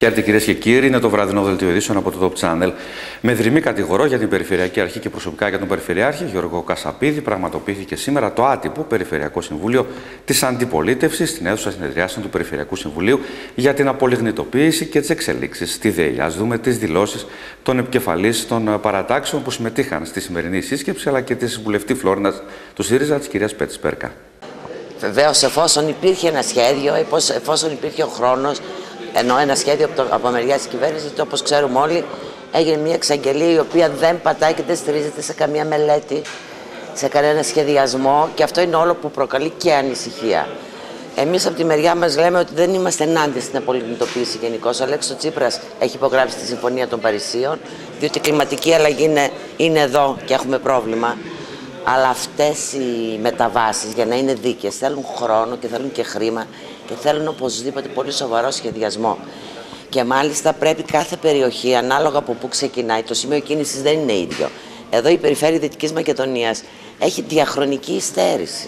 Κυρίες και κύριοι, είναι το βραδινό δελτίο ειδήσεων από το Top Channel. Με δρυμή κατηγορώ για την Περιφερειακή Αρχή και προσωπικά για τον Περιφερειάρχη Γιώργο Κασαπίδη, πραγματοποιήθηκε σήμερα το άτυπο Περιφερειακό Συμβούλιο της Αντιπολίτευσης στην αίθουσα συνεδριάσεων του Περιφερειακού Συμβουλίου για την απολιγνητοποίηση και τις εξελίξεις στη ΔΕΗ. Ας δούμε τις δηλώσεις των επικεφαλής των παρατάξεων που συμμετείχαν στη σημερινή σύσκεψη, αλλά και της βουλευτή Φλόρινας του ΣΥΡΙΖΑ, της κυρίας Πέτης Πέρκα. Βεβαίως, εφόσον υπήρχε ένα σχέδιο, εφόσον υπήρχε ο χρόνος, ενώ ένα σχέδιο από μεριά της κυβέρνησης, όπως ξέρουμε όλοι, έγινε μια εξαγγελία η οποία δεν πατάει και δεν στηρίζεται σε καμία μελέτη, σε κανένα σχεδιασμό, και αυτό είναι όλο που προκαλεί και ανησυχία. Εμείς από τη μεριά μας λέμε ότι δεν είμαστε ενάντια στην απολιγνητοποίηση γενικώς. Ο Αλέξης Τσίπρας έχει υπογράψει τη Συμφωνία των Παρισίων, διότι η κλιματική αλλαγή είναι εδώ και έχουμε πρόβλημα. Αλλά αυτές οι μεταβάσεις, για να είναι δίκαιες, θέλουν χρόνο και θέλουν και χρήμα και θέλουν οπωσδήποτε πολύ σοβαρό σχεδιασμό. Και μάλιστα πρέπει κάθε περιοχή, ανάλογα από πού ξεκινάει, το σημείο κίνησης δεν είναι ίδιο. Εδώ η περιφέρεια Δυτικής Μακεδονίας έχει διαχρονική υστέρηση.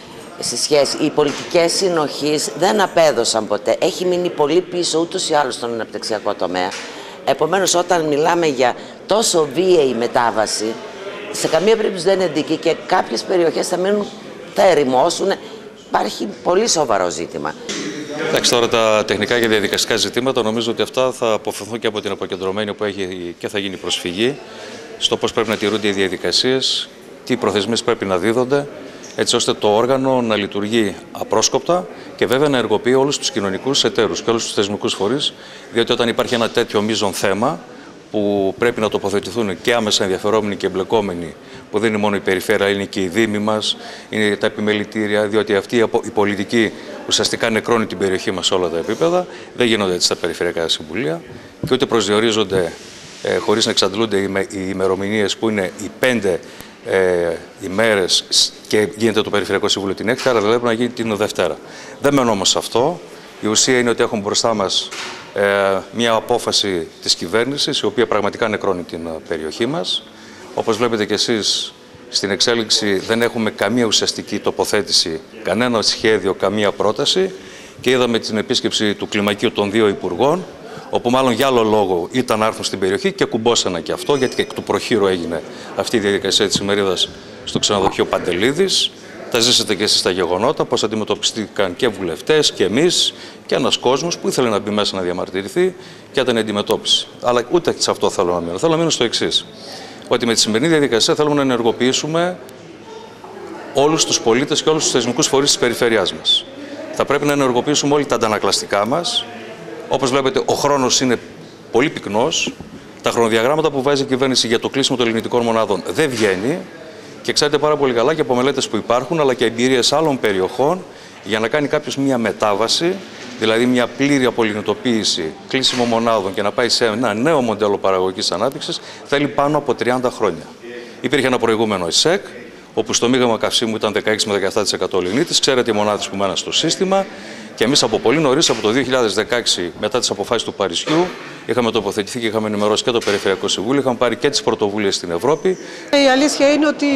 Οι πολιτικές συνοχής δεν απέδωσαν ποτέ. Έχει μείνει πολύ πίσω ούτως ή άλλως στον αναπτυξιακό τομέα. Επομένως, όταν μιλάμε για τόσο βίαιη μετάβαση, σε καμία περίπτωση δεν είναι δίκαιη και κάποιες περιοχές θα ερημώσουν. Υπάρχει πολύ σοβαρό ζήτημα. Εντάξει, τώρα τα τεχνικά και διαδικαστικά ζητήματα νομίζω ότι αυτά θα αποφευθούν και από την αποκεντρωμένη που έχει και θα γίνει προσφυγή στο πώς πρέπει να τηρούνται οι διαδικασίες, τι προθεσμίες πρέπει να δίδονται, έτσι ώστε το όργανο να λειτουργεί απρόσκοπτα και βέβαια να ενεργοποιεί όλους τους κοινωνικούς εταίρους και όλους τους θεσμικούς φορείς, διότι όταν υπάρχει ένα τέτοιο μείζον θέμα που πρέπει να τοποθετηθούν και άμεσα ενδιαφερόμενοι και εμπλεκόμενοι, που δεν είναι μόνο η περιφέρεια, είναι και οι δήμοι μας, είναι τα επιμελητήρια, διότι αυτή η πολιτική ουσιαστικά νεκρώνει την περιοχή μας σε όλα τα επίπεδα. Δεν γίνονται έτσι στα περιφερειακά συμβουλία και ούτε προσδιορίζονται χωρίς να εξαντλούνται οι ημερομηνίες που είναι οι 5 ημέρες και γίνεται το Περιφερειακό Συμβούλιο την έκτη, άρα δηλαδή πρέπει να γίνει την Δευτέρα. Δεν μένω όμως σε αυτό. Η ουσία είναι ότι έχουμε μπροστά μας μια απόφαση της κυβέρνησης, η οποία πραγματικά νεκρώνει την περιοχή μας. Όπως βλέπετε και εσείς, στην εξέλιξη δεν έχουμε καμία ουσιαστική τοποθέτηση, κανένα σχέδιο, καμία πρόταση, και είδαμε την επίσκεψη του κλιμακίου των 2 υπουργών, όπου μάλλον για άλλο λόγο ήταν να έρθουν στην περιοχή και κουμπόσανα και αυτό, γιατί και εκ του προχείρου έγινε αυτή η διαδικασία της ημερίδας στο ξενοδοχείο Παντελίδης. Τα ζήσατε και εσείς τα γεγονότα, πώς αντιμετωπιστήκαν και βουλευτές και εμείς και ένας κόσμος που ήθελε να μπει μέσα να διαμαρτυρηθεί και ήταν η αντιμετώπιση. Αλλά ούτε σε αυτό θέλω να μείνω. Θέλω να μείνω στο εξής: ότι με τη σημερινή διαδικασία θέλουμε να ενεργοποιήσουμε όλους τους πολίτες και όλους τους θεσμικούς φορείς της περιφέρειάς μας. Θα πρέπει να ενεργοποιήσουμε όλοι τα αντανακλαστικά μας. Όπως βλέπετε, ο χρόνος είναι πολύ πυκνός. Τα χρονοδιαγράμματα που βάζει η κυβέρνηση για το κλείσιμο των ελληνικών μονάδων δεν βγαίνει. Και ξέρετε πάρα πολύ καλά και από μελέτες που υπάρχουν, αλλά και εμπειρίες άλλων περιοχών, για να κάνει κάποιος μια μετάβαση, δηλαδή μια πλήρη απολιγνητοποίηση, κλείσιμο μονάδων και να πάει σε ένα νέο μοντέλο παραγωγικής ανάπτυξης, θέλει πάνω από 30 χρόνια. Υπήρχε ένα προηγούμενο ΕΣΕΚ, όπου στο μείγμα καυσίμου ήταν 16 με 17% λιγνίτης, ξέρετε οι μονάδες που μέναν στο σύστημα, και εμείς από πολύ νωρίς, από το 2016, μετά τις αποφάσεις του Παρισιού, είχαμε τοποθετηθεί και είχαμε ενημερώσει και το Περιφερειακό Συμβούλιο, είχαμε πάρει και τις πρωτοβουλίες στην Ευρώπη. Η αλήθεια είναι ότι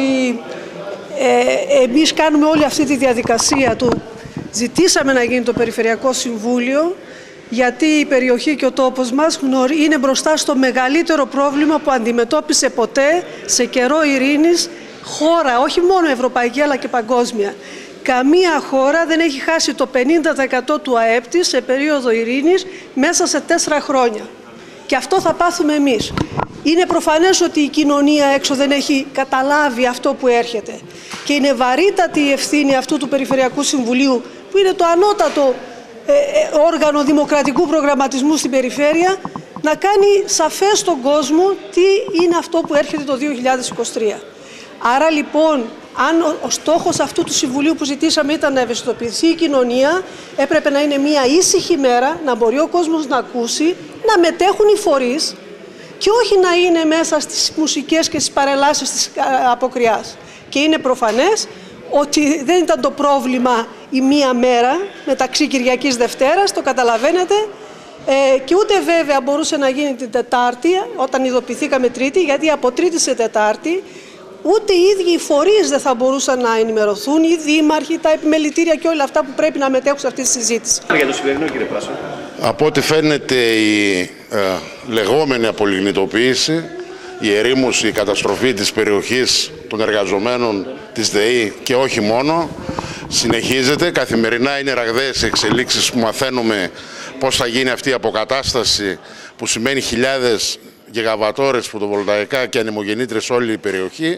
εμείς κάνουμε όλη αυτή τη διαδικασία του. Ζητήσαμε να γίνει το Περιφερειακό Συμβούλιο, γιατί η περιοχή και ο τόπος μας είναι μπροστά στο μεγαλύτερο πρόβλημα που αντιμετώπισε ποτέ σε καιρό ειρήνης χώρα, όχι μόνο ευρωπαϊκή αλλά και παγκόσμια. Καμία χώρα δεν έχει χάσει το 50% του ΑΕΠ της σε περίοδο ειρήνης μέσα σε 4 χρόνια. Και αυτό θα πάθουμε εμείς. Είναι προφανές ότι η κοινωνία έξω δεν έχει καταλάβει αυτό που έρχεται. Και είναι βαρύτατη η ευθύνη αυτού του Περιφερειακού Συμβουλίου, που είναι το ανώτατο όργανο δημοκρατικού προγραμματισμού στην περιφέρεια, να κάνει σαφές στον κόσμο τι είναι αυτό που έρχεται το 2023. Άρα λοιπόν, αν ο στόχος αυτού του Συμβουλίου που ζητήσαμε ήταν να ευαισθητοποιηθεί η κοινωνία, έπρεπε να είναι μια ήσυχη μέρα, να μπορεί ο κόσμος να ακούσει, να μετέχουν οι φορείς και όχι να είναι μέσα στις μουσικές και στις παρελάσεις της αποκριάς. Και είναι προφανές ότι δεν ήταν το πρόβλημα η μία μέρα μεταξύ Κυριακής Δευτέρας, το καταλαβαίνετε, και ούτε βέβαια μπορούσε να γίνει την Τετάρτη, όταν ειδοποιηθήκαμε Τρίτη, γιατί από Τρίτη σε Τετάρτη Ούτε οι ίδιοι οι φορείς δεν θα μπορούσαν να ενημερωθούν, οι δήμαρχοι, τα επιμελητήρια και όλα αυτά που πρέπει να μετέχουν σε αυτή τη συζήτηση. Για το σημερινό, κύριε Πράσο. Από ό,τι φαίνεται η λεγόμενη απολιγνητοποίηση, η ερήμωση, η καταστροφή της περιοχής των εργαζομένων της ΔΕΗ και όχι μόνο, συνεχίζεται. Καθημερινά είναι ραγδαίες εξελίξεις που μαθαίνουμε πώς θα γίνει αυτή η αποκατάσταση, που σημαίνει χιλιάδες γιγαβατόρες φωτοβολταϊκά και ανεμογεννήτρες όλη η περιοχή.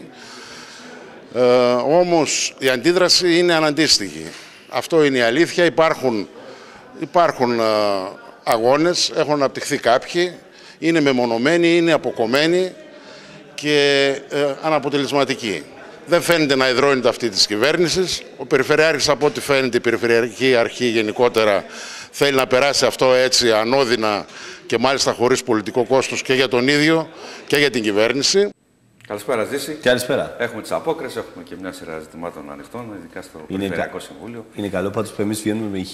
Όμως η αντίδραση είναι αναντίστοιχη. Αυτό είναι η αλήθεια. Υπάρχουν αγώνες, έχουν αναπτυχθεί κάποιοι, είναι μεμονωμένοι, είναι αποκομμένοι και αναποτελεσματικοί. Δεν φαίνεται να εδρώνεται αυτή της κυβέρνησης. Ο Περιφερειάρχης, από ό,τι φαίνεται, η Περιφερειακή Αρχή γενικότερα θέλει να περάσει αυτό έτσι ανώδυνα και μάλιστα χωρίς πολιτικό κόστος και για τον ίδιο και για την κυβέρνηση. Καλησπέρα, Ζήση. Καλησπέρα. Έχουμε τις απόκρισεις, έχουμε και μια σειρά ζητημάτων ανοιχτών, ειδικά στο Περιφερειακό Συμβούλιο. Είναι καλό πάντως που εμείς βγαίνουμε με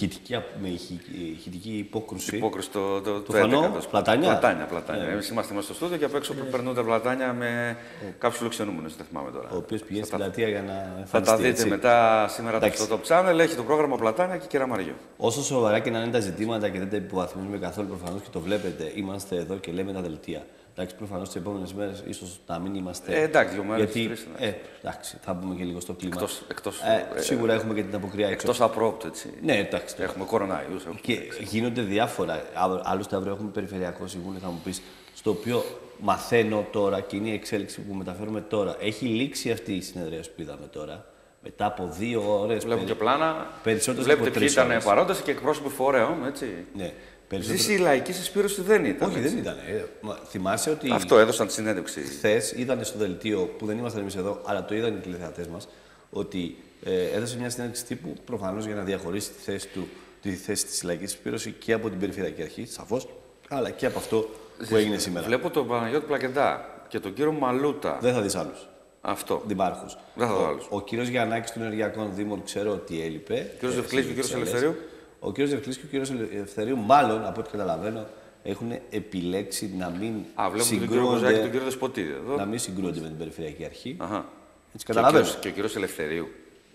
ηχητική υπόκρουση. Υπόκρουση του Φανό, Πλατάνια. Πλατάνια. Εμείς είμαστε μέσα στο στούντιο και απ' έξω περνούνται πλατάνια με κάποιους φιλοξενούμενους, δεν θυμάμαι τώρα. Ο οποίος πηγαίνει στην πλατεία για να εμφανιστεί. Θα τα δείτε μετά σήμερα στο Top Channel, έχει το πρόγραμμα Πλατάνια και Κεραμαριού. Όσο σοβαρά και να είναι τα ζητήματα και δεν τα υποβαθμίζουμε καθόλου προφανώς και το βλέπετε, είμαστε εδώ και λέμε τα δελτία. Εντάξει, προφανώς τις επόμενες μέρες ίσως να μην είμαστε. Εντάξει, 2 μέρες. Γιατί, εντάξει, θα μπούμε και λίγο στο κλίμα. Εκτός, σίγουρα έχουμε και την αποκριά έξω. Εκτός απρόπτου, έτσι. Ναι, εντάξει. Έχουμε κοροναϊούς. Και γίνονται διάφορα. Άλλωστε, αύριο έχουμε Περιφερειακό Συμβούλιο, θα μου πεις, στο οποίο μαθαίνω τώρα και είναι η εξέλιξη που μεταφέρουμε τώρα. Έχει λήξει αυτή η συνεδρίαση που είδαμε τώρα. Μετά από 2 ώρες. Βλέπουμε και πλάνα. Περισσότερες βλέπετε από ποιοι 3 ήταν ώρες. παρόντες και εκπρόσωποι φορέων, έτσι. Ναι. Ζήσει η λαϊκή συσπήρωση δεν ήταν. Όχι, δεν ήταν. Θυμάσαι ότι. Αυτό έδωσαν τη συνέντευξη. Χθες είδανε στο δελτίο που δεν ήμασταν εμείς εδώ, αλλά το είδαν οι τηλεθεατές μας, ότι έδωσε μια συνέντευξη τύπου προφανώς για να διαχωρίσει τη θέση της λαϊκής συσπήρωσης και από την Περιφερειακή Αρχή, σαφώς, αλλά και από αυτό που έγινε σήμερα. Βλέπω τον Παναγιώτη Πλακεντά και τον κύριο Μαλούτα. Δεν θα δεις άλλους. Αυτό. Δημάρχους. Δεν θα δω άλλους. Ο κύριος Γιαννάκης των Ενεργειακών Δήμων ξέρω ότι έλειπε. Ο κύριος Δευκλής και ο κύριος Ελευθερίου. Ο κύριος Δευκλής και ο κύριος Ελευθερίου, μάλλον από ό,τι καταλαβαίνω, έχουν επιλέξει να μην συγκρούονται. Τον κύριο Δεσποτίδη εδώ. Να μην συγκρούονται με την Περιφερειακή Αρχή. Αχα. Έτσι καταλαβαίνω. Και ο κύριος Ελευθερίου.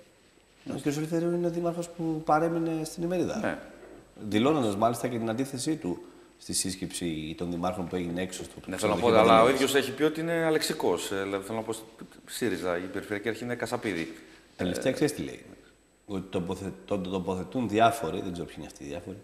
Ο κύριος Ελευθερίου είναι δήμαρχος που παρέμεινε στην ημερίδα. Ναι. Δηλώνοντας μάλιστα και την αντίθεσή του στη σύσκεψη των δημάρχων που έγινε έξω στο Ναι, θέλω να πω, αλλά ο ίδιος έχει πει ότι είναι αλεξικός. Δηλαδή, θέλω να πω, ΣΥΡΙΖΑ, η Περιφερειακή Αρχή είναι Κασαπίδη. Τελευταία ξέρεις τι λέει. Ότι τον τοποθετούν διάφοροι, δεν ξέρω ποιοι είναι αυτοί οι διάφοροι,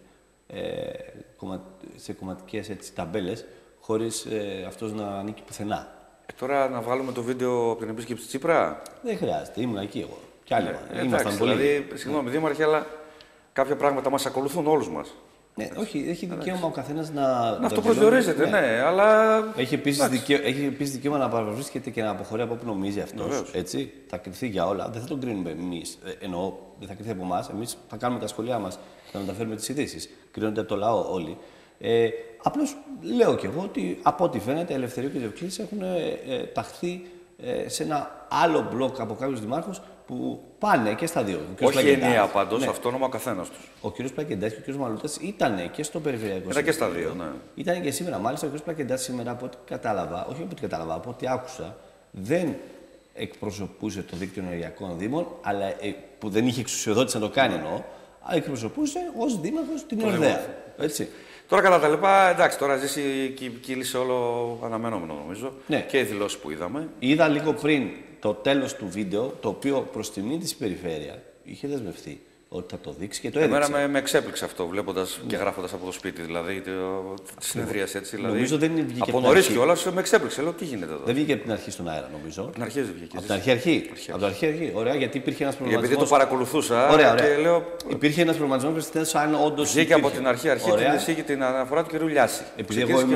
σε κομματικές ταμπέλες, χωρίς αυτός να ανήκει πουθενά. Τώρα να βγάλουμε το βίντεο από την επίσκεψη Τσίπρα. Δεν χρειάζεται, ήμουν εκεί εγώ. Κι άλλοι. Εντάξει, πολύ. δηλαδή, συγγνώμη, δήμαρχε, αλλά κάποια πράγματα μας ακολουθούν όλους μας. Ναι, όχι, έχει δικαίωμα ο καθένας να. Αυτό προσδιορίζεται, ναι, αλλά. Έχει επίσης δικαίωμα να παραβρίσκεται και να αποχωρεί από όπου νομίζει αυτός. Έτσι, θα κρυφθεί για όλα. Δεν θα τον κρίνουμε εμείς. Εννοώ, δεν θα κρυφθεί από εμάς. Εμείς θα κάνουμε τα σχολεία μας, θα μεταφέρουμε τις ειδήσεις. Κρίνονται από το λαό όλοι. Απλώς λέω κι εγώ ότι από ό,τι φαίνεται, Ελευθερίου και Δευκλής έχουν ταχθεί σε ένα άλλο μπλοκ από κάποιους δημάρχους που πάνε και στα δύο. Όχι ενιαία πάντως, ναι. Αυτόνομα ο καθένας τους. Ο κ. Πλακεντάς και ο κ. Μαλούτας ήταν και στο Περιφερειακό Συμβούλιο. Ήταν και στα δύο, ναι. Ήταν και σήμερα. Μάλιστα, ο κ. Πλακεντάς σήμερα, από ό,τι κατάλαβα, όχι από ό,τι κατάλαβα, από ό,τι άκουσα, δεν εκπροσωπούσε το δίκτυο ενεργειακών δήμων, αλλά που δεν είχε εξουσιοδότηση να το κάνει εννοώ, αλλά εκπροσωπούσε ως δήμαρχος την Ορδέα. Έτσι. Τώρα κατά τα λοιπά, εντάξει, τώρα Ζήση κύλησε όλο αναμενόμενο νομίζω. Ναι. Και οι δηλώσεις που είδαμε. Είδα λίγο πριν το τέλος του βίντεο, το οποίο προς τιμή της Περιφέρεια είχε δεσμευτεί ότι θα το δείξει και το έδειξε. Εμένα με εξέπληξε αυτό, βλέποντας και γράφοντας από το σπίτι, δηλαδή τη συνεδρίαση έτσι. Δηλαδή, νομίζω δεν βγήκε από νωρίς κιόλας με εξέπληξε. Λέω τι γίνεται εδώ. Δεν βγήκε από την αρχή στον αέρα, νομίζω. Από την αρχή δεν βγήκε. Από την αρχή. Ωραία, γιατί υπήρχε ένας προβληματισμός. Επειδή το παρακολουθούσα. Ωραία. Και λέω... Υπήρχε ένας προβληματισμός που θες αν όντως. Βγήκε από την αρχή την αναφορά του κ. Λιάση. Επειδή εγώ ήμουν.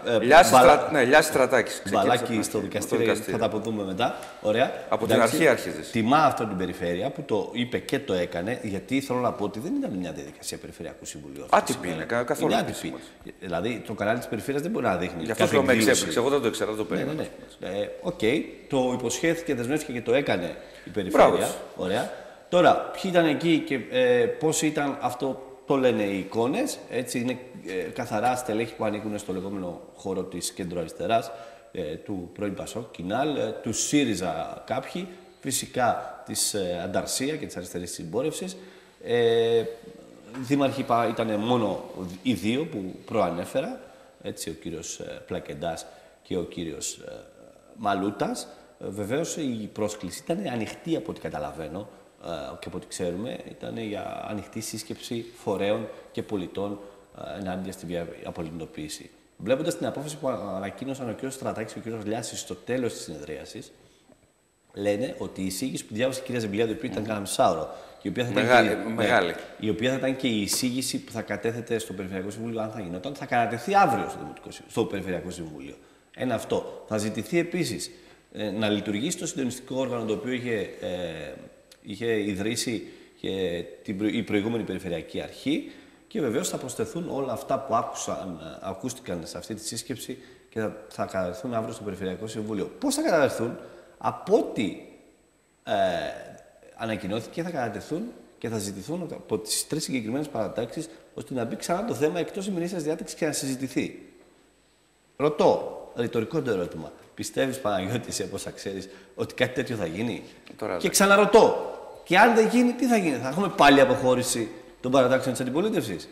Λιάση Στρατάκης. Μπαλάκι στο δικαστήριο, θα τα αποδούμε μετά. Ωραία. Από την αρχή άρχιζε. Τιμά αυτό την Περιφέρεια που το είπε και το έκανε, γιατί θέλω να πω ότι δεν ήταν μια διαδικασία Περιφερειακού Συμβουλίου. Άτυπη είναι, καθόλου άτυπη. Δηλαδή το κανάλι της Περιφέρειας δεν μπορεί να δείχνει. Γι' αυτό με εξέπληξε. Εγώ δεν το ήξερα, δεν το περίμενα. Οκ, το υποσχέθηκε, δεσμεύτηκε και το έκανε η Περιφέρεια. Ωραία. Τώρα, ποιοι ήταν εκεί και πώς ήταν αυτό, το λένε οι εικόνες. Έτσι, είναι καθαρά στελέχη που ανήκουν στο λεγόμενο χώρο της κέντρο-αριστεράς. του πρώην Πασόκ, Κινάλ, του ΣΥΡΙΖΑ κάποιοι, φυσικά της Ανταρσία και της αριστερής συμπόρευσης. Δήμαρχοι ήταν μόνο οι δύο που προανέφερα, έτσι, ο κύριος Πλακεντάς και ο κύριος Μαλούτας. Βεβαίως η πρόσκληση ήταν ανοιχτή από ό,τι καταλαβαίνω και από ό,τι ξέρουμε. Ήταν για ανοιχτή σύσκεψη φορέων και πολιτών ενάντια στη απολυτοποίηση. Βλέποντας την απόφαση που ανακοίνωσαν ο κύριος Στρατάκης και ο κύριος Λιάσης στο τέλος της συνεδρίασης, λένε ότι η εισήγηση που διάβασε η κυρία Ζεμπιλιάδη, η οποία ήταν κανένα μισάωρο, η οποία η οποία θα ήταν και η εισήγηση που θα κατέθετε στο Περιφερειακό Συμβούλιο, αν θα γινόταν, θα κατατεθεί αύριο στο Περιφερειακό Συμβούλιο. Ένα αυτό. Θα ζητηθεί επίσης να λειτουργήσει το συντονιστικό όργανο το οποίο είχε ιδρύσει και η προηγούμενη Περιφερειακή Αρχή και βεβαίως θα προσθεθούν όλα αυτά που ακούστηκαν σε αυτή τη σύσκεψη και θα κατατεθούν αύριο στο Περιφερειακό Συμβούλιο. Πώς θα κατατεθούν? Από ό,τι ανακοινώθηκε, θα κατατεθούν και θα ζητηθούν από τις 3 συγκεκριμένες παρατάξεις ώστε να μπει ξανά το θέμα εκτός ημερήσιας διάταξης και να συζητηθεί. Ρωτώ, ρητορικό το ερώτημα. Πιστεύεις, Παναγιώτη, εσύ, από όσα ξέρεις, ότι κάτι τέτοιο θα γίνει? Τώρα, και ξαναρωτώ, και αν δεν γίνει, τι θα γίνει? Θα έχουμε πάλι αποχώρηση των παρατάξεων της αντιπολίτευσης?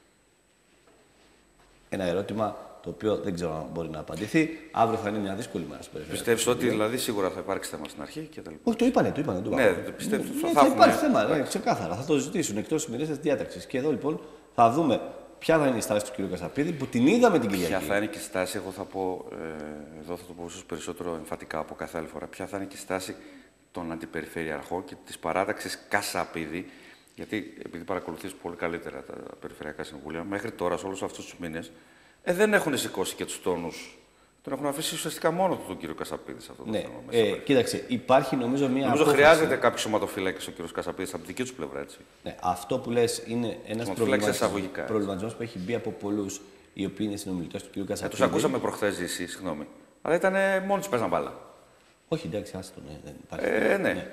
Ένα ερώτημα το οποίο δεν ξέρω αν μπορεί να απαντηθεί. Αύριο θα είναι μια δύσκολη μέρα στο Περιφερειακό. Πιστεύεις ότι δηλαδή σίγουρα θα υπάρξει θέμα στην αρχή και τα λοιπά? Όχι, το είπανε. Ναι, πιστεύω ότι θα υπάρχει θέμα, ξεκάθαρα. Θα το ζητήσουν εκτός ημερήσιας διάταξης. Και εδώ λοιπόν θα δούμε ποια θα είναι η στάση του κ. Κασαπίδη που την είδαμε την Κυριακή. Ποια θα είναι και η στάση, εγώ θα πω, εδώ θα το πω ίσως περισσότερο εμφατικά από κάθε άλλη φορά, ποια θα είναι και η στάση των αντιπεριφερειαρχών και της παράταξης Κασαπίδη, γιατί επειδή παρακολουθείς πολύ καλύτερα τα περιφερειακά συμβούλια, μέχρι τώρα σε όλους αυτούς τους μήνες δεν έχουν σηκώσει και τους τόνους. Τον έχουν αφήσει ουσιαστικά μόνο του τον κύριο Κασαπίδη σε αυτό το θέμα. Κοίταξε, υπάρχει νομίζω μια. Νομίζω χρειάζεται κάποιο σωματοφύλακες ο κύριος Κασαπίδης από τη δική του πλευρά, έτσι. Ναι, αυτό που λες είναι ένας προβληματισμός που έχει μπει από πολλούς οι οποίοι είναι συνομιλητές του κύριου Κασαπίδη. Τους ακούσαμε προχθές, συγγνώμη. Αλλά ήταν μόνοι τους παίζαν μπάλα. Όχι, εντάξει, άστο, δεν υπάρχει. Ναι.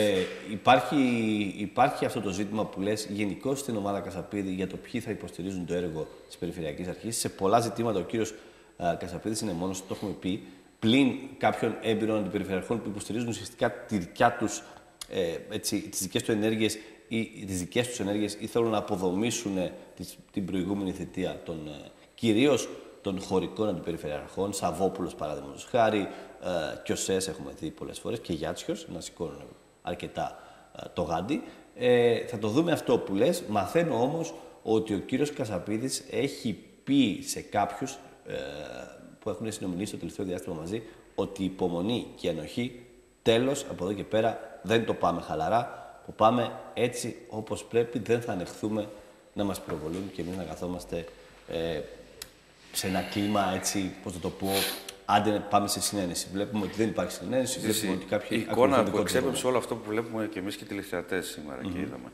Υπάρχει αυτό το ζήτημα που λες γενικώς στην ομάδα Κασαπίδη για το ποιοι θα υποστηρίζουν το έργο της Περιφερειακής Αρχής. Σε πολλά ζητήματα ο κύριος Κασαπίδης είναι μόνος του, το έχουμε πει, πλην κάποιων έμπειρων αντιπεριφερειαρχών που υποστηρίζουν ουσιαστικά τη δικιά τους, τις δικές τους ενέργειες ή θέλουν να αποδομήσουν την προηγούμενη θητεία κυρίως των χωρικών αντιπεριφερειαρχών, Σαββόπουλος παραδείγματος χάρη, Κιωσές έχουμε δει πολλές φορές και Γιάτσιος, να σηκώνουν αρκετά το γάντι. Θα το δούμε αυτό που λες. Μαθαίνω όμως ότι ο κύριος Κασαπίδης έχει πει σε κάποιους που έχουν συνομιλήσει το τελευταίο διάστημα μαζί ότι υπομονή και ενοχή, τέλος, από εδώ και πέρα δεν το πάμε χαλαρά, που πάμε έτσι όπως πρέπει, δεν θα ανεχθούμε να μας προβολούν και εμείς να καθόμαστε σε ένα κλίμα έτσι, πώς θα το πω, άντε πάμε σε συνένεση. Βλέπουμε ότι δεν υπάρχει συνένεση, βλέπουμε ότι κάποιοι... Η εικόνα που εξέπεψε όλο αυτό που βλέπουμε και εμείς και οι τηλεθεατές σήμερα και είδαμε,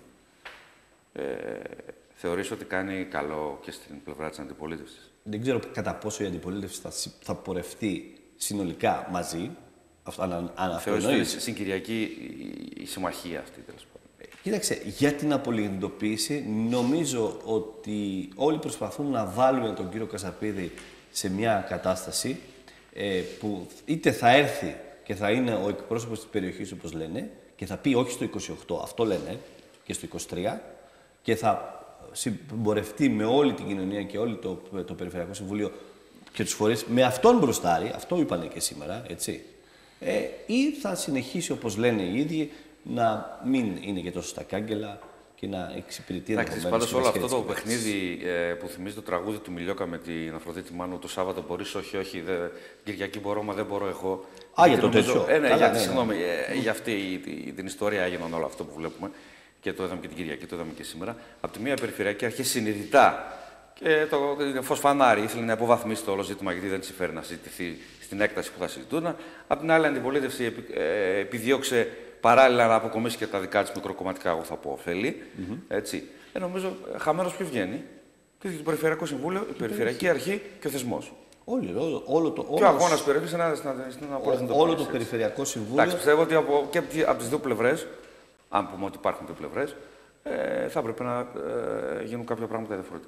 θεωρείς ότι κάνει καλό και στην πλευρά της αντιπολίτευσης? Δεν ξέρω κατά πόσο η αντιπολίτευση θα πορευτεί συνολικά μαζί. Θεωρείς ότι είναι συγκυριακή η συμμαχία αυτή, τέλος πάντων? Κοίταξε, για την απολυτοποίηση νομίζω ότι όλοι προσπαθούν να βάλουν τον κύριο Κασαπίδη σε μια κατάσταση που είτε θα έρθει και θα είναι ο εκπρόσωπος της περιοχής, όπως λένε, και θα πει όχι στο 28, αυτό λένε, και στο 23, και θα συμπορευτεί με όλη την κοινωνία και όλο το Περιφερειακό Συμβούλιο και τους φορείς με αυτόν μπροστάρι, αυτό είπανε και σήμερα, έτσι, ή θα συνεχίσει, όπως λένε οι ίδιοι, να μην είναι και τόσο στα κάγκελα και να εξυπηρετεί ενδεχομένως. Πάντως όλο αυτό το παιχνίδι που θυμίζει το τραγούδι του Μιλιόκα με την Αφροδίτη Μάνου, το Σάββατο μπορείς, όχι, Κυριακή μπορώ, μα δεν μπορώ εγώ. Για το τέτοιο. Συγγνώμη, για αυτή την ιστορία έγιναν όλο αυτό που βλέπουμε και το είδαμε και την Κυριακή, το είδαμε και σήμερα. Από τη μία Περιφερειακή Αρχή συνειδητά και το φως φανάρι ήθελε να υποβαθμίσει το όλο ζήτημα γιατί δεν συμφέρει να συζητηθεί στην έκταση που θα συζητούν. Από την άλλη, αντιπολίτευση επιδίωξε παράλληλα να αποκομίσει και τα δικά της μικροκομματικά, εγώ θα πω, ωφέλη. Έτσι. Νομίζω, χαμένος ποιο βγαίνει? Το Περιφερειακό Συμβούλιο, η Περιφερειακή Αρχή και ο θεσμός. Και ο αγώνας περιοχής είναι όλο το Περιφερειακό Συμβούλιο. Εντάξει, πιστεύω ότι και από τις δύο πλευρές, αν πούμε ότι υπάρχουν δύο πλευρές, θα έπρεπε να γίνουν κάποια πράγματα διαφορετικά.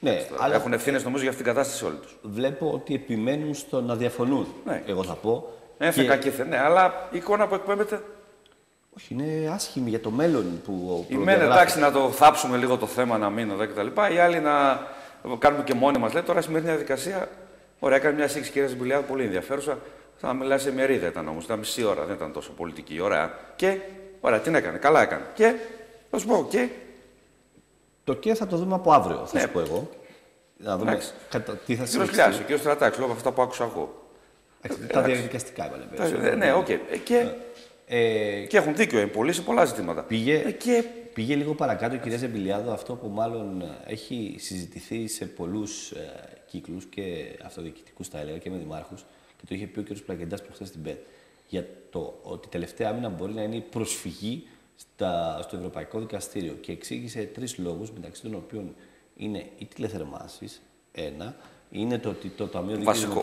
Ναι, αλλά έχουν ευθύνες νομίζω για αυτήν την κατάσταση όλοι τους. βλέπω ότι επιμένουν στο να διαφωνούν. Ναι. Εγώ θα πω. Έφεκα και ναι, αλλά η εικόνα που εκπέμπεται. Όχι, είναι άσχημη για το μέλλον που. Η μεν εντάξει να το θάψουμε λίγο το θέμα, να μείνω εδώ κτλ. Οι άλλοι να κάνουμε και μόνοι μας. Λέει τώρα η σημερινή διαδικασία. Ωραία, έκανε μια σύγκριση κυρία Ζιμπηλιάδου πολύ ενδιαφέρουσα. Θα μιλάει σε μερίδα ήταν όμως. Ήταν μισή ώρα, δεν ήταν τόσο πολιτική. Ωραία. Και ωραία, την έκανε. Καλά έκανε. Και θα σου πω και. Το και θα το δούμε από αύριο, θα Ναι. σου πω εγώ. Να δούμε τι θα Ο συμβεί. κύριο Στρατάκης, λόγω από αυτά που άκουσα εγώ. Τα διαδικαστικά έβαλε. Ναι, οκ. Και έχουν δίκιο πολλοί σε πολλά ζητήματα. Πήγε λίγο παρακάτω η κυρία Ζεμπηλιάδου αυτό που μάλλον έχει συζητηθεί σε πολλούς κύκλους και αυτοδιοικητικούς, θα έλεγα, και με δημάρχους, και το είχε πει ο κ. Πλακεντάς προχθές στην ΠΕΤ. Για το ότι η τελευταία άμυνα μπορεί να είναι η προσφυγή στο Ευρωπαϊκό Δικαστήριο. Και εξήγησε 3 λόγους, μεταξύ των οποίων είναι οι τηλεθερμάσεις, ένα, είναι το ότι το Ταμείο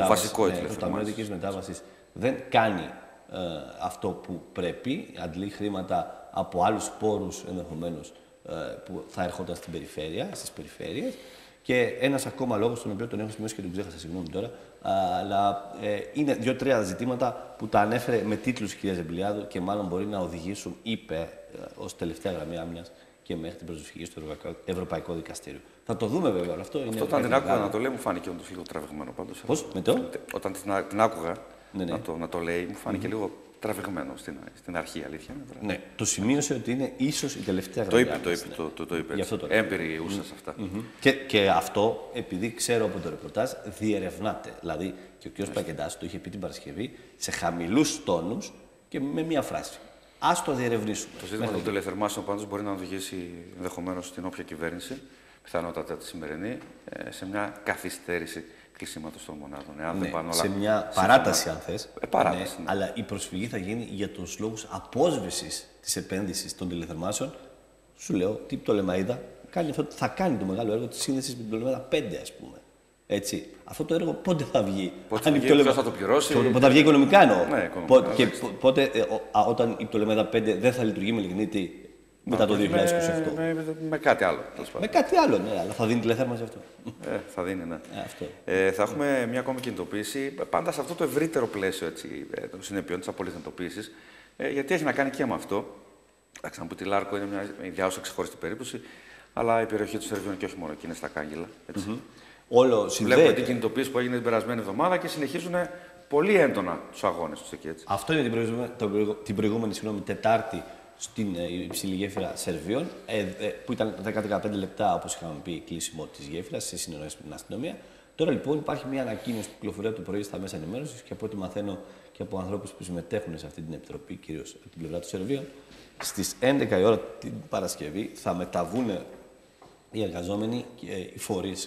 Δίκαιης Μετάβασης δεν κάνει αυτό που πρέπει, αντλεί χρήματα από άλλους πόρους ενδεχομένως που θα έρχονταν στην περιφέρεια, στις περιφέρειες. Και ένας ακόμα λόγος, τον οποίο τον έχω σημειώσει και τον ξέχασα, συγγνώμη τώρα, αλλά είναι 2-3 ζητήματα που τα ανέφερε με τίτλους η κυρία Ζεμπηλιάδου και μάλλον μπορεί να οδηγήσουν, είπε, ως τελευταία γραμμή άμυνας και μέχρι την προσφυγή στο Ευρωπαϊκό Δικαστήριο. Θα το δούμε βέβαια όλο αυτό. Όταν την άκουγα να το λέει, μου φάνηκε όντως λίγο τραβηγμένο πάντως. Πώς, με το? Όταν την άκουγα να το λέει, μου φάνηκε λίγο τραβηγμένο στην αρχή, αλήθεια. Ναι, το σημείωσε ότι είναι ίσως η τελευταία γραμμή. Το είπε. Γι' αυτό το έμπειρη ούσα σε αυτά. Και αυτό, επειδή ξέρω από το ρεπορτάζ, διερευνάται. Δηλαδή, και ο κ. Πλακεντάς το είχε πει την Παρασκευή σε χαμηλούς τόνους και με μία φράση. Ας το διερευνήσουμε. Το ζήτημα των τηλεθερμάσεων πάντως μπορεί να οδηγήσει ενδεχομένως στην όποια κυβέρνηση, πιθανότατα τη σημερινή, σε μια καθυστέρηση κλεισίματος των μονάδων. Ναι, σε μια παράταση, αν θες. Παράταση, ναι. Αλλά η προσφυγή θα γίνει για τους λόγους απόσβεσης της επένδυσης των τηλεθερμάσεων. Σου λέω, τι Πτολεμαΐδα θα κάνει το μεγάλο έργο της σύνδεσης με την Πτολεμαΐδα 5, ας πούμε. Έτσι. Αυτό το έργο πότε θα βγει? Ποιος θα το πληρώσει? Πότε θα βγει οικονομικά εννοώ. Ναι, οικονομικά, και πότε, όταν η Πτολεμαΐδα 5 δεν θα λειτουργεί με λιγνίτη μετά το 2028. Με κάτι άλλο. Με κάτι άλλο, ναι, αλλά θα δίνει τηλεθέρμανση αυτό. Θα δίνει, ναι. Αυτό. Θα έχουμε μια ακόμη κινητοποίηση, πάντα σε αυτό το ευρύτερο πλαίσιο των συνεπειών της απολυθεντοποίησης, γιατί έχει να κάνει και με αυτό. Εντάξει, να πω ότι η Λάρκο είναι μια ιδιάζουσα ξεχωριστή περίπτωση, αλλά η περιοχή του Σερβίων και όχι μόνο εκεί είναι στα κάγκελα. Όλο συνδέεται. Βλέπουμε την κινητοποίηση που έγινε την περασμένη εβδομάδα και συνεχίζουν πολύ έντονα τους αγώνες τους εκεί. Έτσι. Αυτό είναι την προηγούμενη Τετάρτη στην υψηλή γέφυρα Σερβίων, που ήταν 10-15 λεπτά, όπως είχαμε πει, κλείσιμο της γέφυρας σε συνεννόηση με την αστυνομία. Τώρα λοιπόν υπάρχει μια ανακοίνωση που κυκλοφορεί το πρωί στα μέσα ενημέρωσης και από ό,τι μαθαίνω και από ανθρώπους που συμμετέχουν σε αυτή την επιτροπή, κυρίως από την πλευρά των Σερβίων, στις 11 η ώρα την Παρασκευή θα μεταβούν οι εργαζόμενοι και οι φορείς,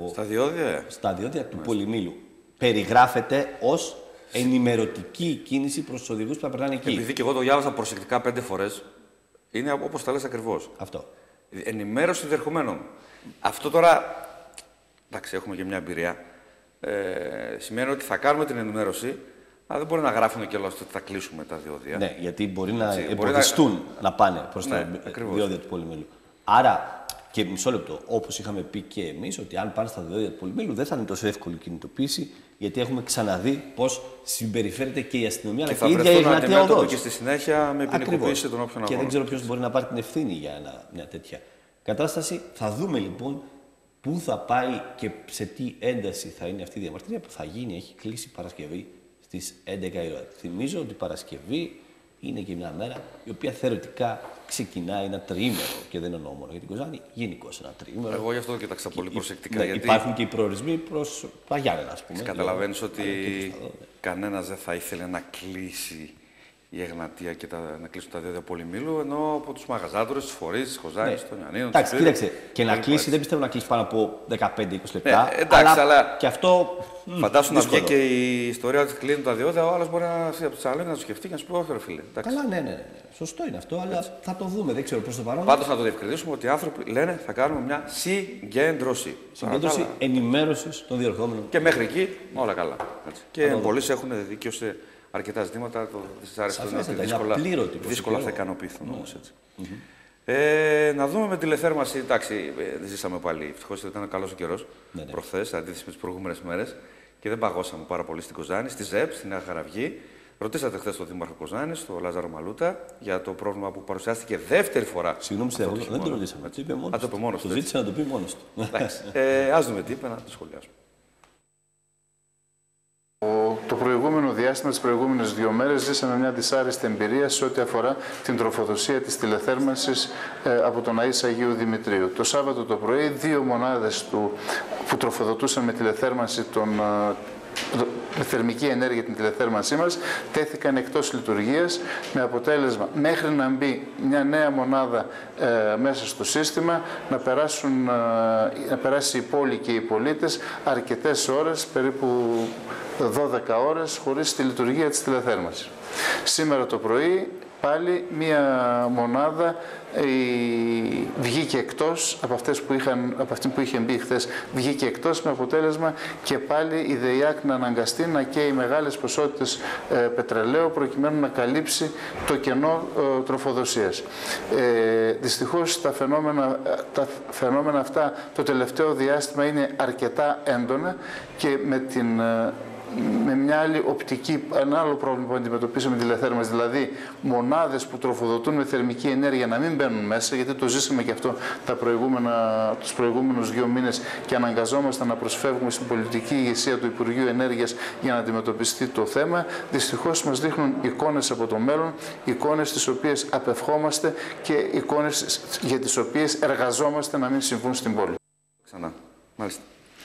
στα διόδια του Πολυμήλου. Περιγράφεται ως ενημερωτική κίνηση προς τους οδηγούς που θα περνάνε εκεί. Επειδή και εγώ το διάβασα προσεκτικά 5 φορές, είναι όπως τα λες ακριβώς. Αυτό. Ενημέρωση διερχομένων. Αυτό τώρα, εντάξει, έχουμε και μια εμπειρία. Σημαίνει ότι θα κάνουμε την ενημέρωση, αλλά δεν μπορεί να γράφουν και όλα ότι θα κλείσουμε τα διόδια. Ναι, γιατί μπορεί να εμποδιστούν να πάνε προς τα διόδια του Πολυμήλου. Άρα, και μισό λεπτό, όπως είχαμε πει και εμείς, ότι αν πάνε στα διόδια του Πολυμήλου δεν θα είναι τόσο εύκολη κινητοποίηση, γιατί έχουμε ξαναδεί πώς συμπεριφέρεται και η αστυνομία, αλλά και η ίδια η Εγνατία Οδός. Και στη συνέχεια με ποινικοποίηση των όποιων αγώνων. Και δεν ξέρω ποιος μπορεί να πάρει την ευθύνη για μια τέτοια κατάσταση. Θα δούμε λοιπόν πού θα πάει και σε τι ένταση θα είναι αυτή η διαμαρτυρία που θα γίνει. Έχει κλείσει Παρασκευή στις 11 η ώρα. Θυμίζω ότι Παρασκευή είναι και μια μέρα η οποία θεωρητικά ξεκινάει ένα τριήμερο και δεν εννοώ μόνο για την Κοζάνη, γενικώς ένα τριήμερο. Εγώ γι' αυτό το κοίταξα πολύ προσεκτικά. Ναι, γιατί υπάρχουν και οι προορισμοί προς τα Γιάννενα, ας πούμε. Καταλαβαίνεις ότι κανένας δεν θα ήθελε να κλείσει η Εγνατία και να κλείσουν τα διόδια Πολυμήλου, ενώ από τους μαγαζάτορες, τους φορείς, της Κοζάνης, των Ιαννίνων. Εντάξει, κοίταξε. Και να κλείσει, δεν πιστεύω να κλείσει πάνω από 15-20 λεπτά. Εντάξει, αλλά και αυτό. Φαντάσου να βγει και η ιστορία ότι κλείνουν τα διόδια, ο άλλος μπορεί από τη Θεσσαλονίκη να το σκεφτεί και να σου πει: όχι, ρε φίλε. Καλά, ναι. Σωστό είναι αυτό, αλλά θα το δούμε. Δεν ξέρω προς το παρόν. Πάντως να το διευκρινίσουμε ότι οι άνθρωποι λένε θα κάνουμε μια συγκέντρωση. Συγκέντρωση ενημέρωσης των διερχόμενων. Και μέχρι εκεί όλα καλά. Έτσι. Και πολλοί έχουν δίκιο σε αρκετά ζητήματα. Το δυσάρεστο είναι ότι δύσκολα θα ικανοποιηθούν όμως έτσι. Να δούμε με τηλεθέρμανση. Εντάξει, δεν ζήσαμε πάλι. Ευτυχώς ήταν καλός ο καιρός προχθές, αντίθεση με τις προηγούμενες μέρες. Και δεν παγώσαμε πάρα πολύ στην Κοζάνη, στη ΖΕΠ, στη Νέα Χαραυγή. Ρωτήσατε χθες τον Δήμαρχο Κοζάνης, τον Λάζαρο Μαλούτα, για το πρόβλημα που παρουσιάστηκε δεύτερη φορά. Συγγνώμη, δεν το ρωτήσαμε. Το είπε μόνος του. Το ζήτησε να το πει μόνος του. Ας δούμε τι είπε, να το σχολιάσουμε. Το προηγούμενο διάστημα, τις προηγούμενες 2 μέρες, ζήσαμε μια δυσάρεστη εμπειρία σε ό,τι αφορά την τροφοδοσία της τηλεθέρμανσης από τον Αΐς Αγίου Δημητρίου. Το Σάββατο το πρωί, 2 μονάδες που τροφοδοτούσαν με τηλεθέρμανση με θερμική ενέργεια την τηλεθέρμανσή μας, τέθηκαν εκτός λειτουργίας, με αποτέλεσμα μέχρι να μπει μια νέα μονάδα μέσα στο σύστημα να περάσει η πόλη και οι πολίτες αρκετές ώρες, περίπου 12 ώρες, χωρίς τη λειτουργία της τηλεθέρμανσης. Σήμερα το πρωί πάλι μία μονάδα βγήκε εκτός, από αυτή που είχε μπει χθες, βγήκε εκτός, με αποτέλεσμα και πάλι η ΔΕΙΑΚ να αναγκαστεί να καίει μεγάλες ποσότητες πετρελαίου προκειμένου να καλύψει το κενό τροφοδοσίας. Δυστυχώς τα φαινόμενα αυτά το τελευταίο διάστημα είναι αρκετά έντονα και με μια άλλη οπτική, ένα άλλο πρόβλημα που αντιμετωπίσαμε τηλεθέρμανση, δηλαδή μονάδες που τροφοδοτούν με θερμική ενέργεια να μην μπαίνουν μέσα, γιατί το ζήσαμε και αυτό τους προηγούμενους 2 μήνες και αναγκαζόμασταν να προσφεύγουμε στην πολιτική ηγεσία του Υπουργείου Ενέργειας για να αντιμετωπιστεί το θέμα. Δυστυχώς μας δείχνουν εικόνες από το μέλλον, εικόνες τις οποίες απευχόμαστε και εικόνες για τις οποίες εργαζόμαστε να μην συμβούν στην πόλη. Ξανά. Μάλιστα.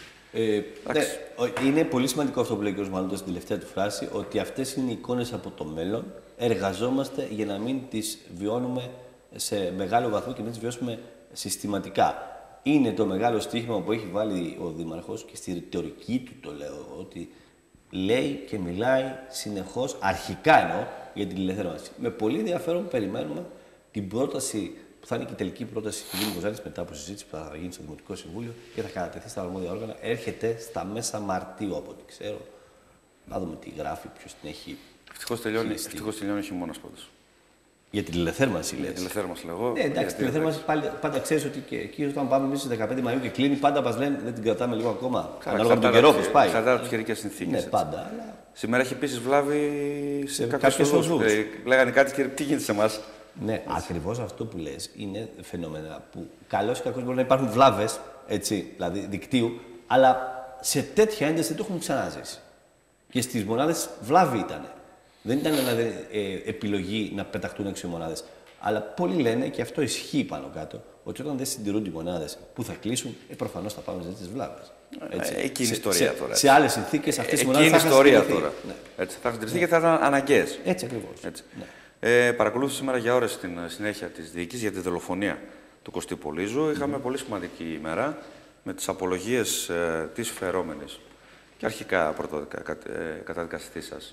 Είναι πολύ σημαντικό αυτό που λέει ο κ. Μαλούτας στην τελευταία του φράση, ότι αυτές είναι οι εικόνες από το μέλλον. Εργαζόμαστε για να μην τις βιώνουμε σε μεγάλο βαθμό και να τις βιώσουμε συστηματικά. Είναι το μεγάλο στοίχημα που έχει βάλει ο Δήμαρχος και στη ρητορική του το λέω, ότι λέει και μιλάει συνεχώς, αρχικά εννοώ, για την τηλεθέρμανση. Με πολύ ενδιαφέρον περιμένουμε την πρόταση που θα είναι και η τελική πρόταση του Δήμου Κοζάνης μετά από συζήτηση που θα γίνει στο Δημοτικό Συμβούλιο και θα κατατεθεί στα αρμόδια όργανα. Έρχεται στα μέσα Μαρτίου, από ό,τι ξέρω. Να δούμε τι γράφει, ποιος την έχει. Ευτυχώς τελειώνει ο χειμώνας πάντως. Για την τηλεθέρμανση, λέει. Για την τηλεθέρμανση, λέγω. Ναι, εντάξει, την τηλεθέρμανση πάντα ξέρεις ότι και εκεί όταν πάμε εμείς στις 15 Μαΐου και κλείνει, πάντα μας λένε δεν την κρατάμε λίγο ακόμα. Ανάλογα με τον καιρό που πάει. Εξαρτάται από τις καιρικές συνθήκες. Ναι, πάντα. Αλλά... Σήμερα έχει επίσης βλάβη σε κάποιους οδούς. Λέγανε κάτι και τι γίνεται σε εμάς. Ναι, ακριβώς αυτό που λες είναι φαινόμενα που καλώς ή κακώς μπορεί να υπάρχουν βλάβες, έτσι, δηλαδή δικτύου, αλλά σε τέτοια ένταση δεν το έχουμε ξαναζήσει. Και στις μονάδες βλάβη ήταν. Δεν ήταν επιλογή να πεταχτούν 6 μονάδες. Αλλά πολλοί λένε, και αυτό ισχύει πάνω κάτω, ότι όταν δεν συντηρούνται οι μονάδες που θα κλείσουν, προφανώς θα πάμε στις βλάβες. Εκεί είναι η ιστορία τώρα. Σε άλλες συνθήκες αυτές οι μονάδες θα είχαν ιστορία συντηρηθεί. τώρα. Ναι. Έτσι, θα συντηρηθεί και θα ήταν αναγκαίες. Έτσι ακριβώς. Έτσι. Ναι. Παρακολούθησα σήμερα για ώρες την συνέχεια της διοίκησης για τη δολοφονία του Κωστή Πολύζου. Είχαμε πολύ σημαντική ημέρα με τις απολογίες της φερόμενης και αρχικά καταδικαστής σας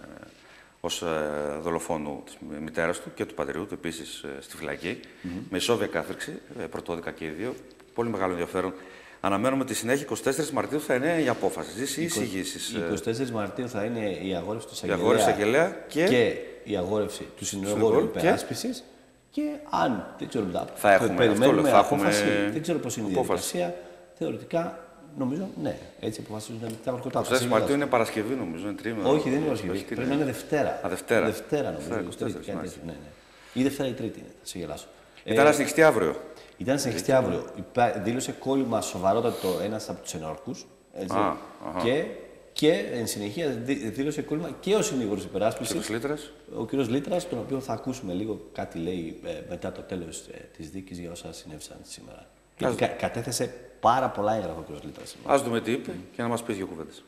ως δολοφόνου της μητέρας του και του πατριού του επίσης στη φυλακή, με ισόβια κάθριξη, πρωτόδικα και οι δύο. Πολύ μεγάλο ενδιαφέρον. Αναμένουμε τη συνέχεια. 24 Μαρτίου θα είναι η απόφαση. Ζήσει ή εισηγήσεις. 24 Μαρτίου θα είναι η αγόρευση του εισαγγελέα και η αγόρευση του συνεργόρου υπεράσπισης. Και αν δεν ξέρω μετά. Θα έχουμε απόφαση. Δεν ξέρω πώς είναι η διαδικασία. Θεωρητικά νομίζω ναι. Έτσι αποφασίζουν τα ορκωτά. 24 Μαρτίου είναι Παρασκευή, νομίζω. Είναι τρίμηνο. Όχι, δεν είναι Παρασκευή. Πρέπει να είναι Δευτέρα. Δευτέρα νομίζω. Ή Δευτέρα ή Τρίτη είναι. Θα σε γελάσω. Ήταν να συνεχιστεί αύριο. Ήταν να συνεχιστεί αύριο. Δήλωσε κόλλημα σοβαρότατο ένας από τους ενόρκους. Και εν συνεχεία δήλωσε κόλλημα και ο συνήγορος υπεράσπισης. Ο κ. Λίτρας, τον οποίο θα ακούσουμε λίγο κάτι λέει μετά το τέλος της δίκης για όσα συνέβησαν σήμερα. Γιατί κατέθεσε πάρα πολλά έγγραφα ο κ. Λίτρας. Ας δούμε τι είπε και να μας πει 2 κουβέντες.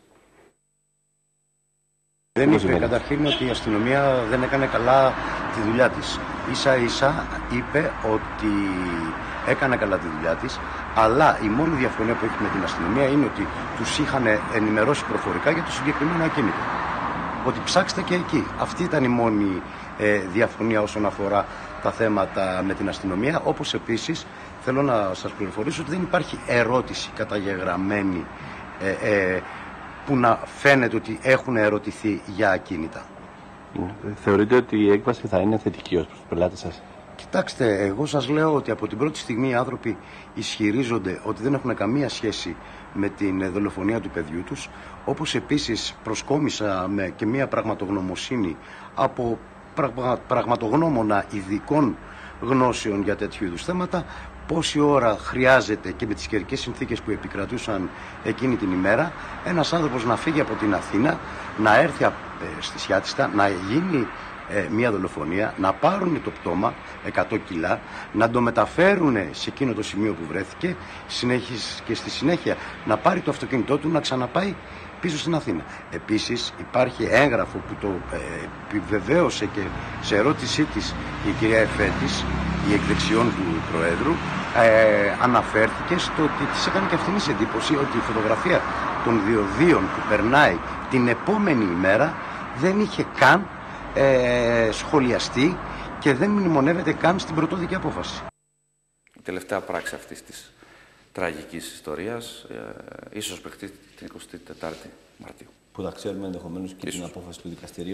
Δεν είπε καταρχήν ότι η αστυνομία δεν έκανε καλά τη δουλειά της. Ίσα-ίσα είπε ότι έκανε καλά τη δουλειά της, αλλά η μόνη διαφωνία που έχει με την αστυνομία είναι ότι τους είχαν ενημερώσει προφορικά για το συγκεκριμένο ακίνητο. Ότι ψάξτε και εκεί. Αυτή ήταν η μόνη διαφωνία όσον αφορά τα θέματα με την αστυνομία. Όπως επίσης θέλω να σας πληροφορήσω ότι δεν υπάρχει ερώτηση καταγεγραμμένη που να φαίνεται ότι έχουν ερωτηθεί για ακίνητα. Θεωρείτε ότι η έκβαση θα είναι θετική ως προς τους πελάτες σας? Κοιτάξτε, εγώ σας λέω ότι από την πρώτη στιγμή οι άνθρωποι ισχυρίζονται ότι δεν έχουν καμία σχέση με την δολοφονία του παιδιού τους, όπως επίσης προσκόμισα και μία πραγματογνωμοσύνη από πραγματογνώμονα ειδικών γνώσεων για τέτοιου είδους θέματα, πόση ώρα χρειάζεται και με τις καιρικές συνθήκες που επικρατούσαν εκείνη την ημέρα ένας άνθρωπος να φύγει από την Αθήνα, να έρθει στη Σιάτιστα, να γίνει μια δολοφονία, να πάρουν το πτώμα 100 κιλά, να το μεταφέρουν σε εκείνο το σημείο που βρέθηκε και στη συνέχεια να πάρει το αυτοκίνητό του να ξαναπάει πίσω στην Αθήνα. Επίσης υπάρχει έγγραφο που το επιβεβαίωσε και σε ερώτησή της η κυρία Εφέτης, η εκδεξιών του Προέδρου, αναφέρθηκε στο ότι της έκανε και αυτήν την εντύπωση ότι η φωτογραφία των διοδίων που περνάει την επόμενη ημέρα δεν είχε καν σχολιαστεί και δεν μνημονεύεται καν στην πρωτόδικη απόφαση. Η τελευταία πράξη αυτής της τραγικής ιστορίας ίσως παιχτεί την 24η Μαρτίου. Που θα ξέρουμε ενδεχομένως και την απόφαση του δικαστηρίου.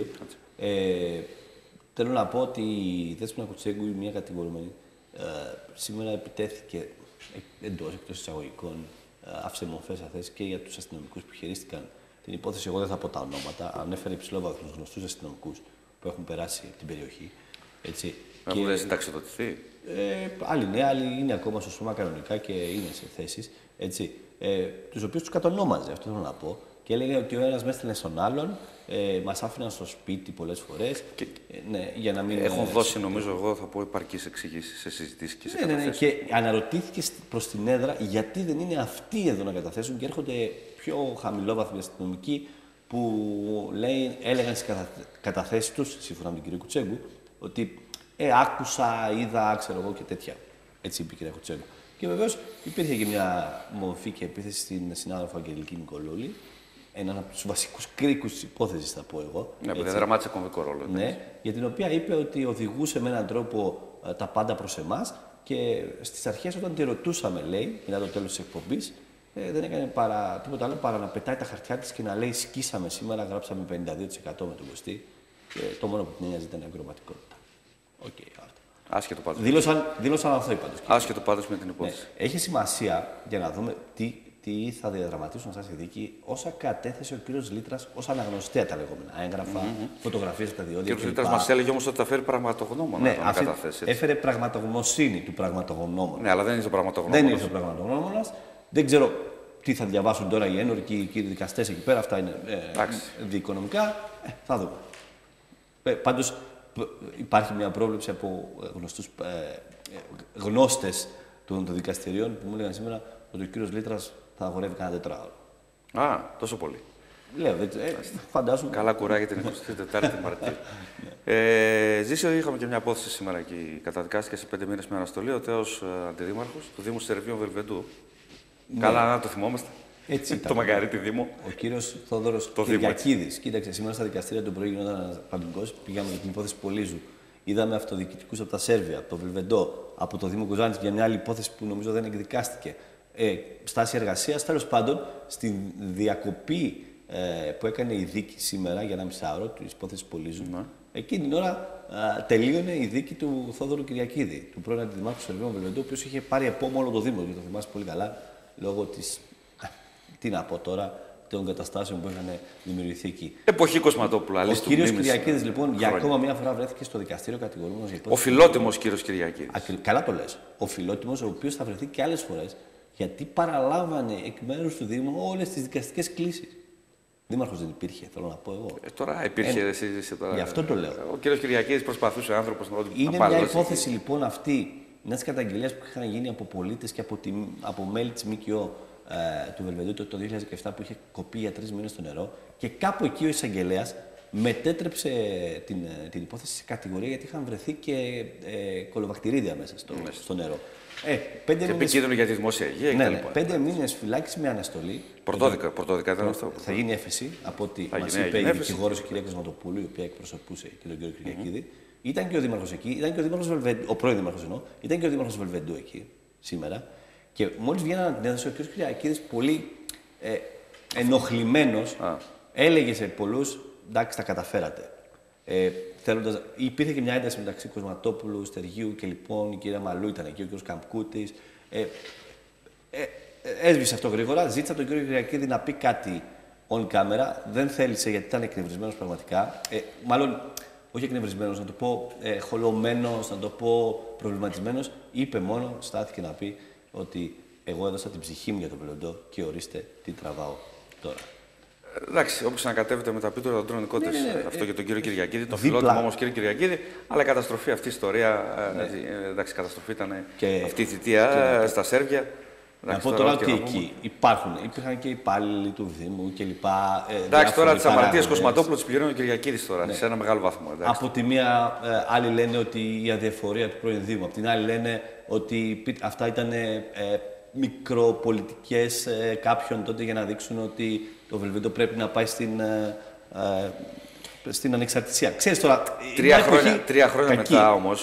Θέλω να πω ότι η Δέσποινα Κουτσέγκου, μια κατηγορούμενη, σήμερα επιτέθηκε εκτός εισαγωγικών, άφησε μορφές αθέσεις και για τους αστυνομικούς που χειρίστηκαν την υπόθεση. Εγώ δεν θα πω τα ονόματα. Ανέφερε υψηλόβαθμους γνωστούς αστυνομικούς που έχουν περάσει από την περιοχή. Έτσι. Έχουν συνταξιοδοτηθεί. Άλλοι ναι, άλλοι είναι ακόμα στο σώμα κανονικά και είναι σε θέσεις. Τους οποίους τους κατονόμαζε, αυτό θέλω να πω. Και έλεγε ότι ο ένας με έστελνε στον άλλον, μας άφηναν στο σπίτι πολλές φορές. Ναι, για να μην. Έχουν δώσει, νομίζω, εγώ θα πω, επαρκείς εξηγήσεις σε συζητήσεις και σε καταθέσεις. Ναι, και αναρωτήθηκε προς την έδρα γιατί δεν είναι αυτοί εδώ να καταθέσουν και έρχονται πιο χαμηλόβαθμοι αστυνομικοί που έλεγαν στις καταθέσεις τους, σύμφωνα με τον κύριο Κουτσέγκου, ότι άκουσα, είδα, ξέρω εγώ και τέτοια. Έτσι είπε η κυρία Κουτσέγκου. Και βεβαίως υπήρχε και μια μορφή και επίθεση στην συνάδελφο Αγγελική Νικολούλη, έναν από τους βασικούς κρίκους της υπόθεσης, θα πω εγώ. Ναι, που διαδραμάτισε κομβικό ρόλο. Ναι, για την οποία είπε ότι οδηγούσε με έναν τρόπο τα πάντα προς εμάς και στις αρχές, όταν τη ρωτούσαμε, λέει, μετά το τέλος της εκπομπής, δεν έκανε τίποτα άλλο παρά να πετάει τα χαρτιά της και να λέει: σκίσαμε σήμερα, γράψαμε 52% με τον Κωστή. Και το μόνο που την ένοιαζε ήταν η ακροματικότητα. Άσχετο πάντως. Δήλωσαν αθώοι πάντως. Άσχετο πάντως με την υπόθεση. Ναι. Έχει σημασία για να δούμε τι θα διαδραματίσουν αυτά στη δίκη όσα κατέθεσε ο κύριος Λίτρας ως αναγνωστέα τα λεγόμενα έγγραφα, φωτογραφίες από τα διόδια. Ο κύριος Λίτρας μας έλεγε όμως ότι θα φέρει πραγματογνώμονα. Ναι, έφερε πραγματογνωσύνη του πραγματογνώμονα. Ναι, αλλά δεν ήρθε ο πραγματογνώμονας. Δεν ήρθε ο πραγματογνώμονας. Δεν ξέρω τι θα διαβάσουν τώρα οι ένοροι και οι κύριοι δικαστές εκεί πέρα. Αυτά είναι διοικονομικά. Θα δούμε. Πάντως υπάρχει μια πρόβλεψη από γνωστούς γνώστες των δικαστηριών που μου έλεγαν σήμερα ότι ο κύριος Λίτρας θα αγορεύει κανένα τετράωρο. Α, τόσο πολύ. Λέω, φαντάζομαι. Καλά κουράγια την 24η Μαρτίου. Ζήσιο, είχαμε και μια απόθεση σήμερα εκεί. Καταδικάστηκε σε 5 μήνες με αναστολή ο τέος αντιδήμαρχος του Δήμου Σερβίων Βελβεντού. Ναι. Καλά να το θυμόμαστε. Έτσι ήταν. Το Μακαρίτη Δήμο. Ο κύριος Θόδωρος Κυριακίδης. Κοίταξε, σήμερα στα δικαστήρια του πρωί γινόταν ένα πανικός. Πήγαμε για την υπόθεση Πολύζου. Είδαμε αυτοδιοικητικούς από τα Σέρβια, από το Βελβεντό, από το Δήμο Κοζάνης για μια άλλη υπόθεση που νομίζω δεν εκδικάστηκε. Στάση εργασίας. Τέλος πάντων, στην διακοπή που έκανε η δίκη σήμερα για 1,5 τη υπόθεση Πολύζου, εκείνη την ώρα τελείωνε η δίκη του Θόδωρου Κυριακίδη, του πρώην Αντιδημάρχου Σερβίων Βελβεντού, ο οποίος είχε πάρει επόμο όλο το Δήμο, γιατί το θυμάσαι πολύ καλά, λόγω της. Τι να πω τώρα, των καταστάσεων που είχαν δημιουργηθεί εκεί. Εποχή Κοσματόπουλου. Ο κύριος Κυριακίδης, λοιπόν, για ακόμα μια φορά βρέθηκε στο δικαστήριο κατηγορούμενος για υπόθεση. Ο φιλότιμος κύριος Κυριακίδης. Καλά το λες. Ο φιλότιμος, ο οποίος θα βρεθεί και άλλες φορές, γιατί παραλάβανε εκ μέρους του Δήμου όλες τις δικαστικές κλήσεις. Δήμαρχος δεν υπήρχε, θέλω να πω εγώ. Τώρα υπήρχε. Τώρα. Γι' αυτό το λέω. Ο κύριος Κυριακίδης προσπαθούσε ο άνθρωπος να είναι μια υπόθεση λοιπόν αυτή μια καταγγελία που είχαν γίνει από πολίτες και από μέλη της ΜΚΟ του Βελβεντού το 2017 που είχε κοπεί για 3 μήνες στο νερό και κάπου εκεί ο εισαγγελέας μετέτρεψε την υπόθεση σε κατηγορία γιατί είχαν βρεθεί και κολοβακτηρίδια μέσα στο νερό. Και επικίνδυνο για τη δημόσια υγεία ναι, 5 μήνες φυλάκιση με αναστολή. Πρωτόδικα ήταν αυτό. Θα γίνει έφεση από ό,τι μας είπε η δικηγόρος η κυρία Κοσματοπούλου, η οποία εκπροσωπούσε και τον κύριο Κυριακίδη. Ήταν και ο Δήμαρχος εκεί, ήταν και ο πρώην Δήμαρχος εννοώ, ήταν και ο Δήμαρχος Βελβεντού εκεί σήμερα. Και μόλις βγαίνανε την έδωσε ο κ. Κυριακίδης πολύ ενοχλημένος, έλεγε σε πολλούς, εντάξει, τα καταφέρατε. Υπήρχε και μια ένταση μεταξύ Κοσματόπουλου, Στεργίου και λοιπόν η κυρία Μαλού ήταν εκεί, ο κ. Καμπκούτης. Έσβησε αυτό γρήγορα. Ζήτησα τον κύριο Κυριακίδη να πει κάτι on camera. Δεν θέλησε γιατί ήταν εκνευρισμένος πραγματικά. Μάλλον, όχι εκνευρισμένος, να το πω χολωμένος, να το πω προβληματισμένος. Είπε μόνο, στάθηκε να πει ότι εγώ έδωσα την ψυχή μου για τον Πελοντό και ορίστε τι τραβάω τώρα. Εντάξει, όπως ανακατεύεται με τα πίτωρα των τρώνε κότες. Αυτό για τον κύριο Κυριακίδη, το φιλότιμο όμως κύριο Κυριακίδη, αλλά η καταστροφή αυτή η ιστορία. Εντάξει, καταστροφή ήταν και αυτή η θητεία στα Σέρβια. Να πω τώρα ότι εκεί υπήρχαν και υπάλληλοι του Δήμου κλπ. Εντάξει, τώρα τις αμαρτίες Κοσματόπουλου τις πληρώνει ο Κυριακίδης τώρα, σε ένα μεγάλο βαθμό. Από τη μία, άλλοι λένε ότι η αδιαφορία του πρώην Δήμου. Από την άλλη, λένε ότι αυτά ήταν μικροπολιτικές κάποιων τότε για να δείξουν ότι το Βελβέντο πρέπει να πάει στην ανεξαρτησία. Ξέρεις τώρα, 3 χρόνια μετά όμως,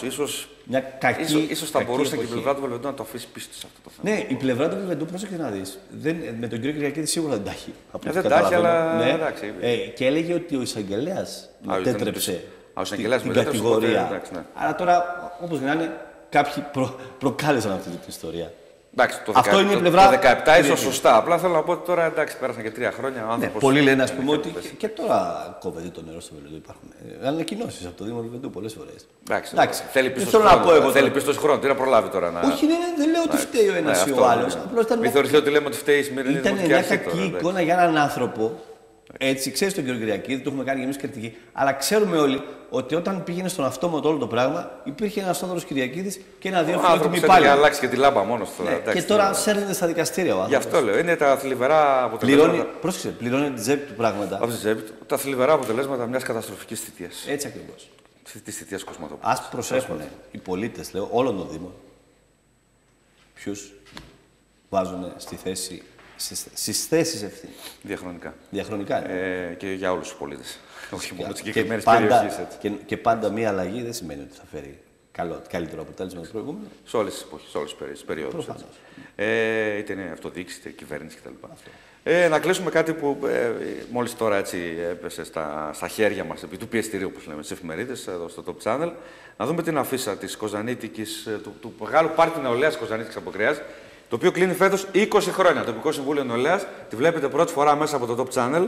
ίσως θα μπορούσε και η πλευρά του Βελβεντού να το αφήσει πίσω σε αυτό το θέμα. Ναι, η πλευρά του Βελβεντού, πρόσεχε να δεις. Με τον κύριο Κυριακίδη σίγουρα δεν τα έχει. Δεν τα έχει, αλλά εντάξει. Και έλεγε ότι ο εισαγγελέας μετέτρεψε την κατηγορία. Άρα τώρα, όπως να είναι, κάποιοι προκάλεσαν αυτή την ιστορία. Εντάξει, αυτό είναι η πλευρά. Το 17 ίσως σωστά. Απλά θέλω να πω ότι τώρα εντάξει, πέρασαν και 3 χρόνια. Ναι, πολλοί λένε ας πούμε ότι και τώρα κόβεται το νερό στο Βελβεντού. Υπάρχουν ανακοινώσεις από το Δήμο Βελβεντού πολλές φορές. Εντάξει, θέλει πίστος χρόνο. Τι να προλάβει τώρα να. Όχι, δεν λέω ότι φταίει ο ένας ή ο άλλος. Μην θεωρηθεί ότι λέμε ότι φταίει η σημερινή δημοτική αρχή. Ήταν μια κακή εικόνα για έναν άνθρωπο. Έτσι, ξέρεις τον κύριο Κυριακίδη, το έχουμε κάνει και εμείς κριτική. Αλλά ξέρουμε όλοι ότι όταν πήγαινε στον αυτόματο όλο το πράγμα, υπήρχε ένας Θόδωρος Κυριακίδης και ένα-δύο φιλότιμοι υπάλληλοι. Είχε αλλάξει και τη λάμπα μόνος του. Και τώρα σέρνεται στα δικαστήρια ο άνθρωπος. Γι' αυτό λέω. Είναι τα θλιβερά αποτελέσματα. Πληρώνει την τσέπη του πράγματα. Όχι την τσέπη του. Τα θλιβερά αποτελέσματα μιας καταστροφικής θητείας. Έτσι ακριβώς. Της θητείας Κοσματόπουλου. Ας προσέχουν οι πολίτες, λέω, όλων των Δήμων, ποιους βάζουν στη θέση. Στις θέσεις ευθύνη. Διαχρονικά. Και για όλους τους πολίτες. Όχι μόνο τις συγκεκριμένες περιοχές. Και πάντα μία αλλαγή δεν σημαίνει ότι θα φέρει καλύτερο αποτέλεσμα από το προηγούμενο. Σε όλες τις εποχές, σε όλες τις περιόδους. Είτε είναι αυτοδιοίκηση, είτε κυβέρνηση κτλ. Να κλείσουμε κάτι που μόλις τώρα έτσι έπεσε στα χέρια μας, επί του πιεστηρίου, όπως λέμε, στις εφημερίδες, εδώ στο Top Channel. Να δούμε την αφίσα της Κοζανίτικης, του μεγάλου πάρτι νεολαίας Κοζανίτικης Αποκρεάς, το οποίο κλείνει φέτος 20 χρόνια. Το Τοπικό Συμβούλιο Νεολαίας. Τη βλέπετε πρώτη φορά μέσα από το Top Channel.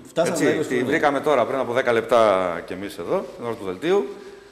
Τη βρήκαμε τώρα πριν από 10 λεπτά κι εμείς εδώ, την ώρα του δελτίου.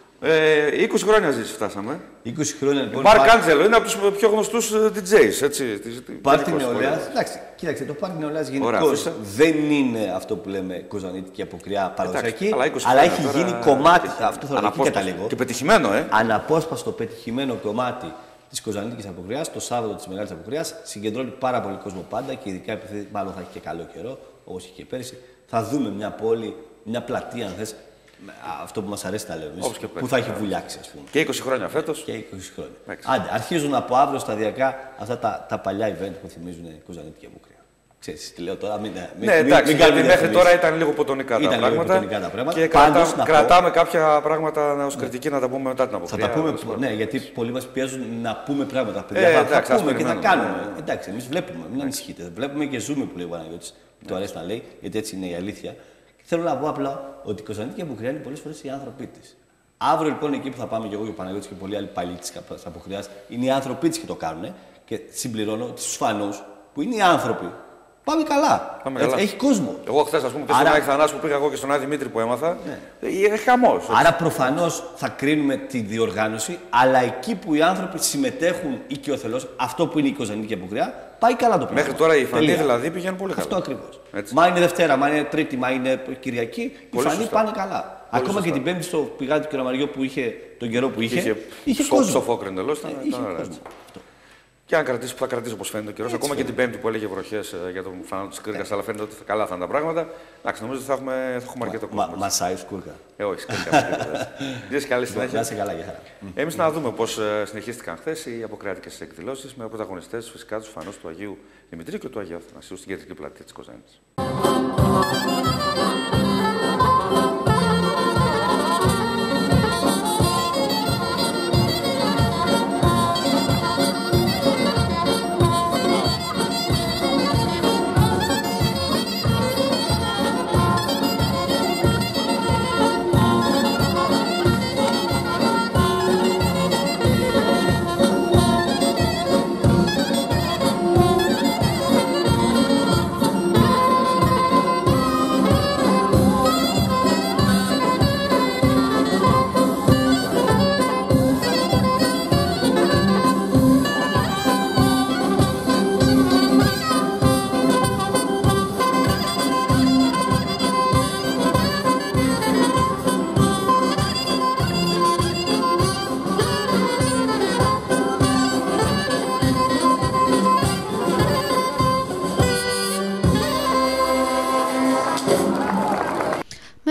20 χρόνια ζήσει φτάσαμε. 20 χρόνια λοιπόν. Μαρκ Άντζελο είναι από τους πιο γνωστούς DJs. Πάρτι νεολαίας. Εντάξει, κοίταξε, το πάρτι νεολαίας γενικώς δεν είναι αυτό που λέμε Κοζανίτικη Αποκρεά παραδοσιακή, αλλά έχει γίνει κομμάτι. Αυτό θα το καταλήγω. Και πετυχημένο, αναπόσπαστο πετυχημένο κομμάτι της Κοζανίτικης Αποκρεάς, το Σάββατο της Μεγάλης Αποκρεάς, συγκεντρώνει πάρα πολύ κόσμο πάντα και ειδικά επειδή μάλλον θα έχει και καλό καιρό, όπως είχε και πέρυσι. Θα δούμε μια πόλη, μια πλατεία, αν θες, αυτό που μας αρέσει να λέμε εμείς, που θα έχει βουλιάξει, ας πούμε. Και 20 χρόνια φέτος. Και 20 χρόνια. Άντε, αρχίζουν από αύριο σταδιακά αυτά τα παλιά event που θυμίζουν Κοζανίτικη Αποκρεά. Ξέρεις, τι λέω τώρα, ναι, εντάξει, γιατί μέχρι τώρα ήταν λίγο ποτονικά τα πράγματα. Και κρατάμε κάποια πράγματα ως κριτική να τα πούμε μετά την Αποκρεά. Θα τα πούμε, ναι, γιατί πολλοί μας πιέζουν να πούμε πράγματα. Θα πούμε και θα κάνουμε. Εντάξει, εμείς βλέπουμε, μην ανησυχείτε. Βλέπουμε και ζούμε που λέει ο Παναγιώτης. Του αρέσει να λέει, γιατί έτσι είναι η αλήθεια. Θέλω να πω απλά ότι η Κοζανίτικη Αποκρεά είναι πολλές φορές οι άνθρωποι της. Αύριο λοιπόν εκεί που θα πάμε και εγώ και ο Παναγιώτης και πολλοί άλλοι παλιοί της Αποκρεάς, είναι οι άνθρωποι της και το κάνουν. Και συμπληρώνω τους φανούς που είναι οι άνθρωποι. Πάμε καλά. Έχει κόσμο. Εγώ χθες, ας πούμε, και στον Άδη Θανάσου που πήγα εγώ και στον Άδη Δημήτρη που έμαθα, είναι χαμός. Άρα προφανώς θα κρίνουμε τη διοργάνωση, αλλά εκεί που οι άνθρωποι συμμετέχουν οικειοθελώς, αυτό που είναι η Κοζανίτικη Αποκρεά, πάει καλά το πράγμα. Μέχρι τώρα οι φανοί δηλαδή πήγαινε πολύ καλά. Αυτό ακριβώς. Μα είναι Δευτέρα, μα είναι Τρίτη, μα είναι Κυριακή, οι φανοί πάνε καλά. Ακόμα και την Πέμπτη στο πηγάδι του Κεραμαριού που είχε τον καιρό που είχε κόσμο. Στο φόκρ εντελώς ήταν ωραία. Και αν κρατήσει που θα κρατήσει όπως φαίνεται ο καιρός, ακόμα και την Πέμπτη που έλεγε βροχές για τον φανάτο της Κύρκας, αλλά φαίνεται ότι καλά θα είναι τα πράγματα. Εντάξει, νομίζω ότι θα έχουμε αρκετό κόσμο. Μασάει σκούρκα. Όχι, σκούρκα. Ζήσει καλή συνέχεια. Να είσαι καλά, για χαρά. Εμείς να δούμε πώς συνεχίστηκαν χθες οι αποκρεάτικες εκδηλώσεις με πρωταγωνιστές φυσικά τους φανούς του Αγίου Δημητρίου και του Αγίου Αθανασίου στην κεντρική πλατεία της Κοζάνης.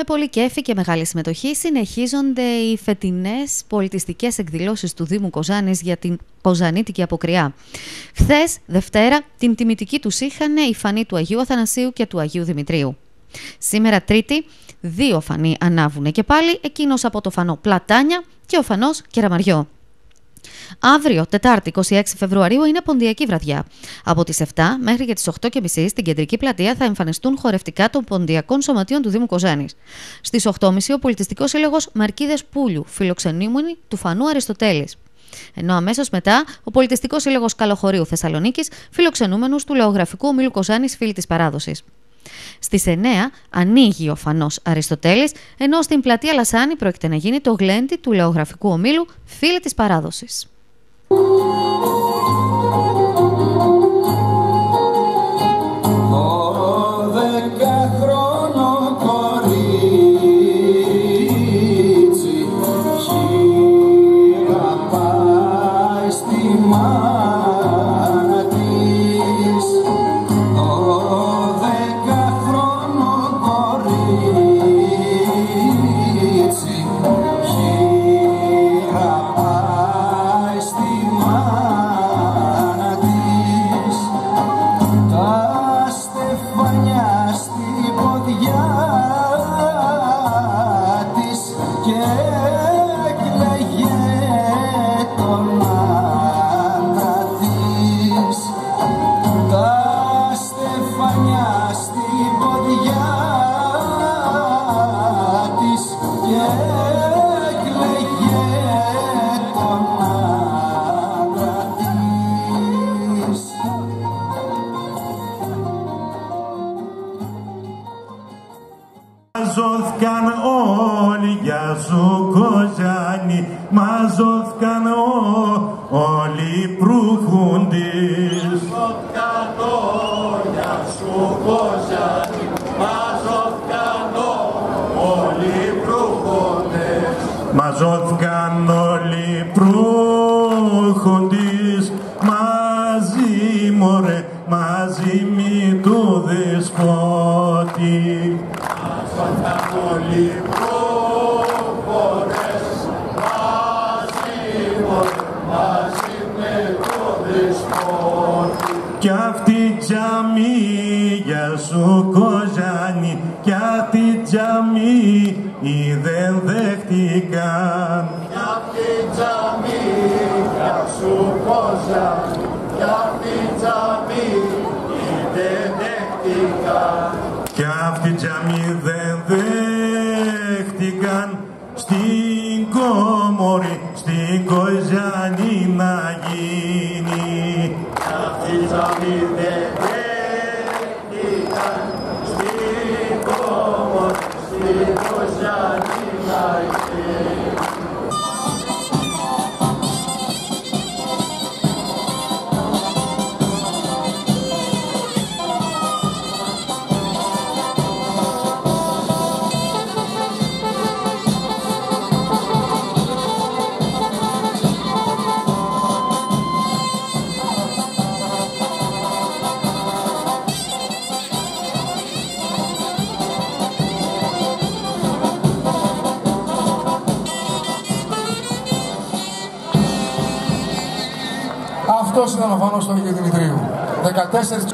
Με πολύ κέφι και μεγάλη συμμετοχή συνεχίζονται οι φετινές πολιτιστικές εκδηλώσεις του Δήμου Κοζάνης για την Κοζανίτικη Αποκριά. Χθες, Δευτέρα, την τιμητική τους είχαν η φανή του Αγίου Αθανασίου και του Αγίου Δημητρίου. Σήμερα, Τρίτη, 2 φανή ανάβουνε και πάλι, εκείνος από το φανό Πλατάνια και ο φανός Κεραμαριό. Αύριο, Τετάρτη, 26 Φεβρουαρίου, είναι ποντιακή βραδιά. Από τις 7 μέχρι και τις 8.30 στην κεντρική πλατεία θα εμφανιστούν χορευτικά των ποντιακών σωματείων του Δήμου Κοζάνης. Στις 8.30 ο Πολιτιστικός Σύλλογος Μαρκίδες Πούλιου, φιλοξενούμενοι του φανού Αριστοτέλης. Ενώ αμέσως μετά ο Πολιτιστικός Σύλλογος Καλοχωρίου Θεσσαλονίκης, φιλοξενούμενους του Λεωγραφικού Ομίλου Κοζάνης, φίλοι της παράδοσης. Στις 9 ανοίγει ο φανός Αριστοτέλης, ενώ στην πλατεία Λασάνη πρόκειται να γίνει το γλέντι του Λεωγραφικού Ομίλου, φίλοι της παράδοσης. Μαζώθηκαν όλοι για σου Κοζάνη, μαζώθηκαν όλοι προύχοντες. Μαζώθηκαν όλοι για σου Κοζάνη, μαζώθηκαν όλοι προύχοντες. Μαζώθηκαν όλοι προύχοντες, μαζί μωρέ, μαζί μη του δεσπότη. Μαζώθηκαν όλοι προχωρές, μαζί με το δεσπότη. Κι αυτή τζαμί για σου Κοζάνη, κι αυτή τζαμί δεν δέχτηκαν. Κι αυτή τζαμί για σου Κοζάνη, κι αυτή τζαμί δεν δέχτηκαν. Κι αυτή τζαμί δεν δέχτηκαν στην Κόμορη, στην Κοζάνη να γίνει. Κι αυτή τζαμί δεν δέχτηκαν στην Κόμορη, στην Κοζάνη να γίνει. Αυτός ήταν ο φανός του Αγίου Δημητρίου. 14...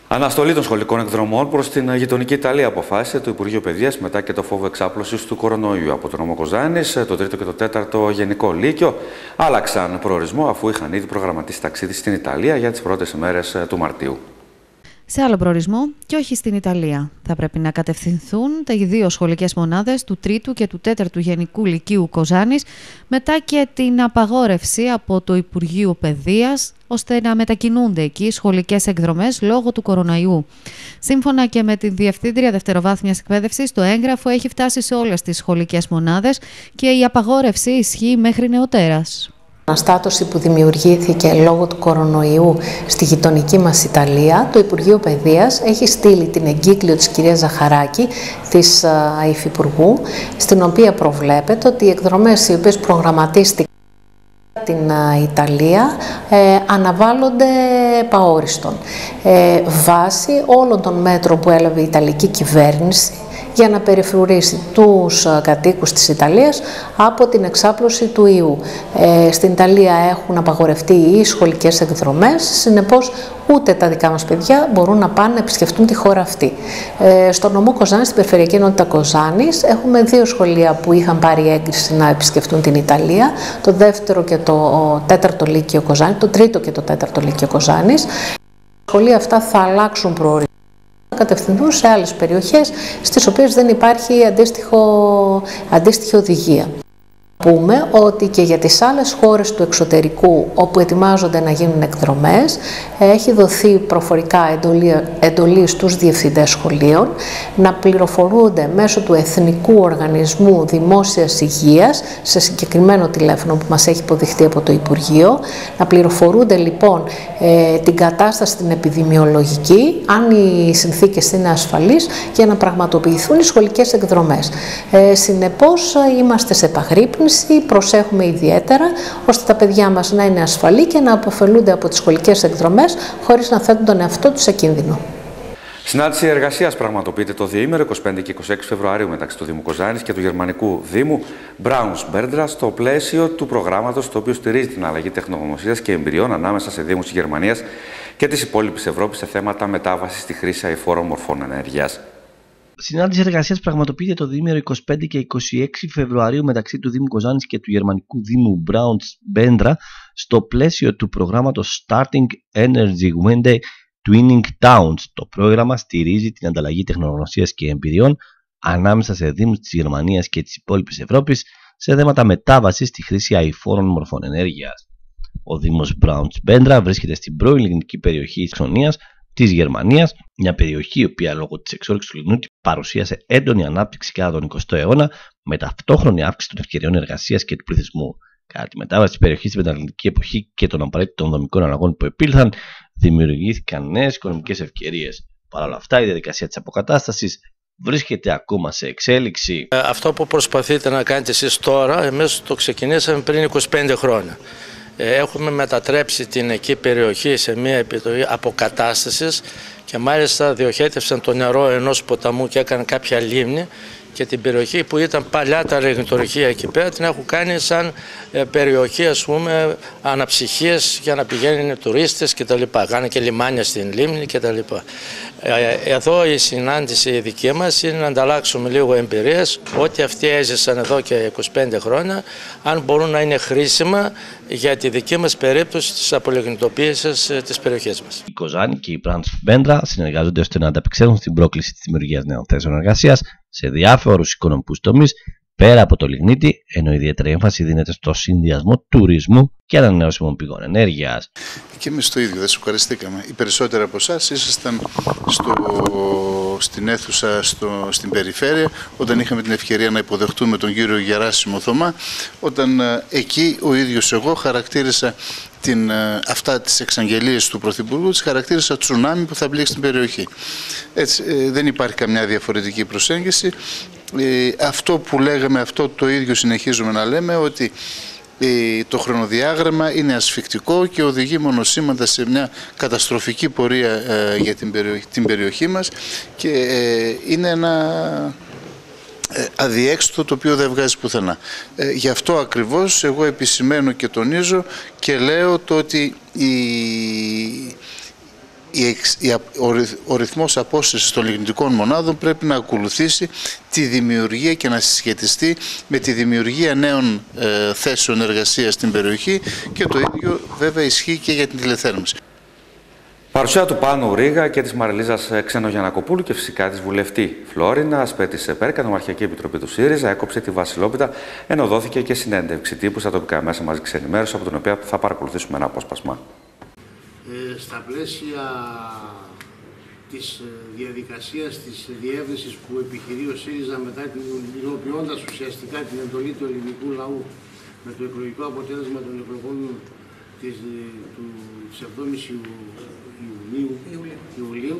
Αναστολή των σχολικών εκδρομών προς την γειτονική Ιταλία αποφάσισε το Υπουργείο Παιδείας μετά και το φόβο εξάπλωσης του κορονοϊού. Από τον νομό Κοζάνης, το 3ο και το 4ο Γενικό Λύκειο άλλαξαν προορισμό αφού είχαν ήδη προγραμματίσει ταξίδι στην Ιταλία για τις πρώτες ημέρες του Μαρτίου. Σε άλλο προορισμό και όχι στην Ιταλία. Θα πρέπει να κατευθυνθούν οι δύο σχολικές μονάδες του 3ου και του 4ου Γενικού Λυκείου Κοζάνης μετά και την απαγόρευση από το Υπουργείο Παιδείας ώστε να μετακινούνται εκεί σχολικές εκδρομές λόγω του κοροναϊού. Σύμφωνα και με τη Διευθύντρια Δευτεροβάθμιας Εκπαίδευσης, το έγγραφο έχει φτάσει σε όλες τις σχολικές μονάδες και η απαγόρευση ισχύει μέχρι νεοτέρας. Αναστάτωση που δημιουργήθηκε λόγω του κορονοϊού στη γειτονική μας Ιταλία, το Υπουργείο Παιδείας έχει στείλει την εγκύκλιο της κυρίας Ζαχαράκη, της Υφυπουργού, στην οποία προβλέπεται ότι οι εκδρομές οι οποίες προγραμματίστηκαν στην Ιταλία αναβάλλονται επαόριστον. Βάσει όλων των μέτρων που έλαβε η Ιταλική κυβέρνηση για να περιφρουρήσει τους κατοίκους της Ιταλίας από την εξάπλωση του ιού. Στην Ιταλία έχουν απαγορευτεί οι σχολικές εκδρομές, συνεπώς ούτε τα δικά μας παιδιά μπορούν να πάνε να επισκεφτούν τη χώρα αυτή. Στο νομό Κοζάνης, στην Περιφερειακή Ενότητα Κοζάνης, έχουμε δύο σχολεία που είχαν πάρει έγκριση να επισκεφτούν την Ιταλία, το 2ο και το 4ο Λύκειο Κοζάνης, το 3ο και το 4ο Λύκειο Κοζάνης. Τα σχολεία αυτά θα αλλάξουν προορισμό, να κατευθυνθούν σε άλλες περιοχές στις οποίες δεν υπάρχει αντίστοιχη οδηγία. Πούμε ότι και για τις άλλες χώρες του εξωτερικού όπου ετοιμάζονται να γίνουν εκδρομές έχει δοθεί προφορικά εντολή στους διευθυντές σχολείων να πληροφορούνται μέσω του Εθνικού Οργανισμού Δημόσιας Υγείας σε συγκεκριμένο τηλέφωνο που μας έχει υποδειχθεί από το Υπουργείο, να πληροφορούνται λοιπόν την κατάσταση την επιδημιολογική, αν οι συνθήκες είναι ασφαλείς, για να πραγματοποιηθούν οι σχολικές εκδρομές. Συνεπώς είμαστε σε επαγρύπνηση. Προσέχουμε ιδιαίτερα ώστε τα παιδιά μας να είναι ασφαλή και να αποφελούνται από τις σχολικές εκδρομές χωρίς να θέτουν τον εαυτό τους σε κίνδυνο. Συνάντηση εργασίας πραγματοποιείται το διήμερο 25 και 26 Φεβρουαρίου μεταξύ του Δήμου Κοζάνης και του Γερμανικού Δήμου Μπράουνσμπέρντρα στο πλαίσιο του προγράμματος το οποίο στηρίζει την αλλαγή τεχνογνωσίας και εμπειριών ανάμεσα σε Δήμους της Γερμανίας και της υπόλοιπης Ευρώπης σε θέματα μετάβασης στη χρήση αειφόρων μορφών ενέργειας. Συνάντηση εργασίας πραγματοποιείται το διήμερο 25 και 26 Φεβρουαρίου μεταξύ του Δήμου Κοζάνης και του Γερμανικού Δήμου Μπράουνσμπέρντρα στο πλαίσιο του προγράμματος Starting Energy Window Twinning Towns. Το πρόγραμμα στηρίζει την ανταλλαγή τεχνογνωσίας και εμπειριών ανάμεσα σε Δήμους της Γερμανίας και της υπόλοιπης Ευρώπης σε θέματα μετάβασης στη χρήση αειφόρων μορφών ενέργειας. Ο Δήμος Μπράουνσμπέρντρα βρίσκεται στην πρώην ελληνική περιοχή της Σαξονίας της Γερμανίας, μια περιοχή η οποία λόγω της εξόρυξης του λιγνίτη παρουσίασε έντονη ανάπτυξη κατά τον 20ο αιώνα με ταυτόχρονη αύξηση των ευκαιριών εργασίας και του πληθυσμού. Κατά τη μετάβαση της περιοχής στην μεταλληλική εποχή και των απαραίτητων δομικών αλλαγών που επήλθαν, δημιουργήθηκαν νέες οικονομικές ευκαιρίες. Παρ' όλα αυτά, η διαδικασία της αποκατάστασης βρίσκεται ακόμα σε εξέλιξη. Αυτό που προσπαθείτε να κάνετε εσείς τώρα, εμείς το ξεκινήσαμε πριν 25 χρόνια. Έχουμε μετατρέψει την εκεί περιοχή σε μια επιτροπή αποκατάστασης και μάλιστα διοχέτευσαν το νερό ενός ποταμού και έκαναν κάποια λίμνη και την περιοχή που ήταν παλιά τα ρεγνητορυχεία εκεί πέρα την έχουν κάνει σαν περιοχή, ας πούμε, αναψυχίας για να πηγαίνουν τουρίστες κτλ. Κάνουν και λιμάνια στην λίμνη κτλ. Εδώ η συνάντηση η δική μας είναι να ανταλλάξουμε λίγο εμπειρίες, ό,τι αυτοί έζησαν εδώ και 25 χρόνια, αν μπορούν να είναι χρήσιμα για τη δική μας περίπτωση της απολιγνητοποίησης της περιοχής μας. Η Κοζάνη και η Μπράουνσμπέρντρα συνεργάζονται ώστε να ανταπεξέλθουν στην πρόκληση της δημιουργίας νέων θέσεων εργασίας σε διάφορους οικονομικούς τομείς πέρα από το λιγνίτη, ενώ ιδιαίτερη έμφαση δίνεται στο συνδυασμό τουρισμού και ανανεώσιμων πηγών ενέργειας. Και εμείς το ίδιο, δεν σοκαριστήκαμε. Οι περισσότεροι από εσάς ήσασταν στην αίθουσα στην περιφέρεια, όταν είχαμε την ευκαιρία να υποδεχτούμε τον κύριο Γεράσιμο Θωμά, όταν εκεί ο ίδιος εγώ χαρακτήρισα αυτά τις εξαγγελίες του Πρωθυπουργού, τις χαρακτήρισα τσουνάμι που θα μπλέξει την περιοχή. Έτσι, δεν υπάρχει καμιά διαφορετική προσέγγιση. Αυτό που λέγαμε, αυτό το ίδιο συνεχίζουμε να λέμε, ότι το χρονοδιάγραμμα είναι ασφικτικό και οδηγεί μονοσήμαντα σε μια καταστροφική πορεία για την περιοχή μας και είναι ένα αδιέξοδο το οποίο δεν βγάζει πουθενά. Γι' αυτό ακριβώς εγώ επισημαίνω και τονίζω και λέω το ότι ο ρυθμός απόστασης των λιγνητικών μονάδων πρέπει να ακολουθήσει τη δημιουργία και να συσχετιστεί με τη δημιουργία νέων θέσεων εργασίας στην περιοχή, και το ίδιο βέβαια ισχύει και για την τηλεθέρμανση. Παρουσία του Πάνου Ρίγα και της Μαριλίζας Ξενογιαννακοπούλου και φυσικά της βουλευτή Φλόρινας πέτησε πέρκα. Η Νομαρχιακή Επιτροπή του ΣΥΡΙΖΑ έκοψε τη Βασιλόπιτα, ενώ δόθηκε και συνέντευξη τύπου στα τοπικά μέσα μαζικής ενημέρωσης, από την οποία θα παρακολουθήσουμε ένα απόσπασμα. Στα πλαίσια της διαδικασίας της διεύρυνσης που επιχειρεί ο ΣΥΡΙΖΑ μετά υλοποιώντας ουσιαστικά την εντολή του ελληνικού λαού με το εκλογικό αποτέλεσμα των εκλογών της 7ης Ιουλίου,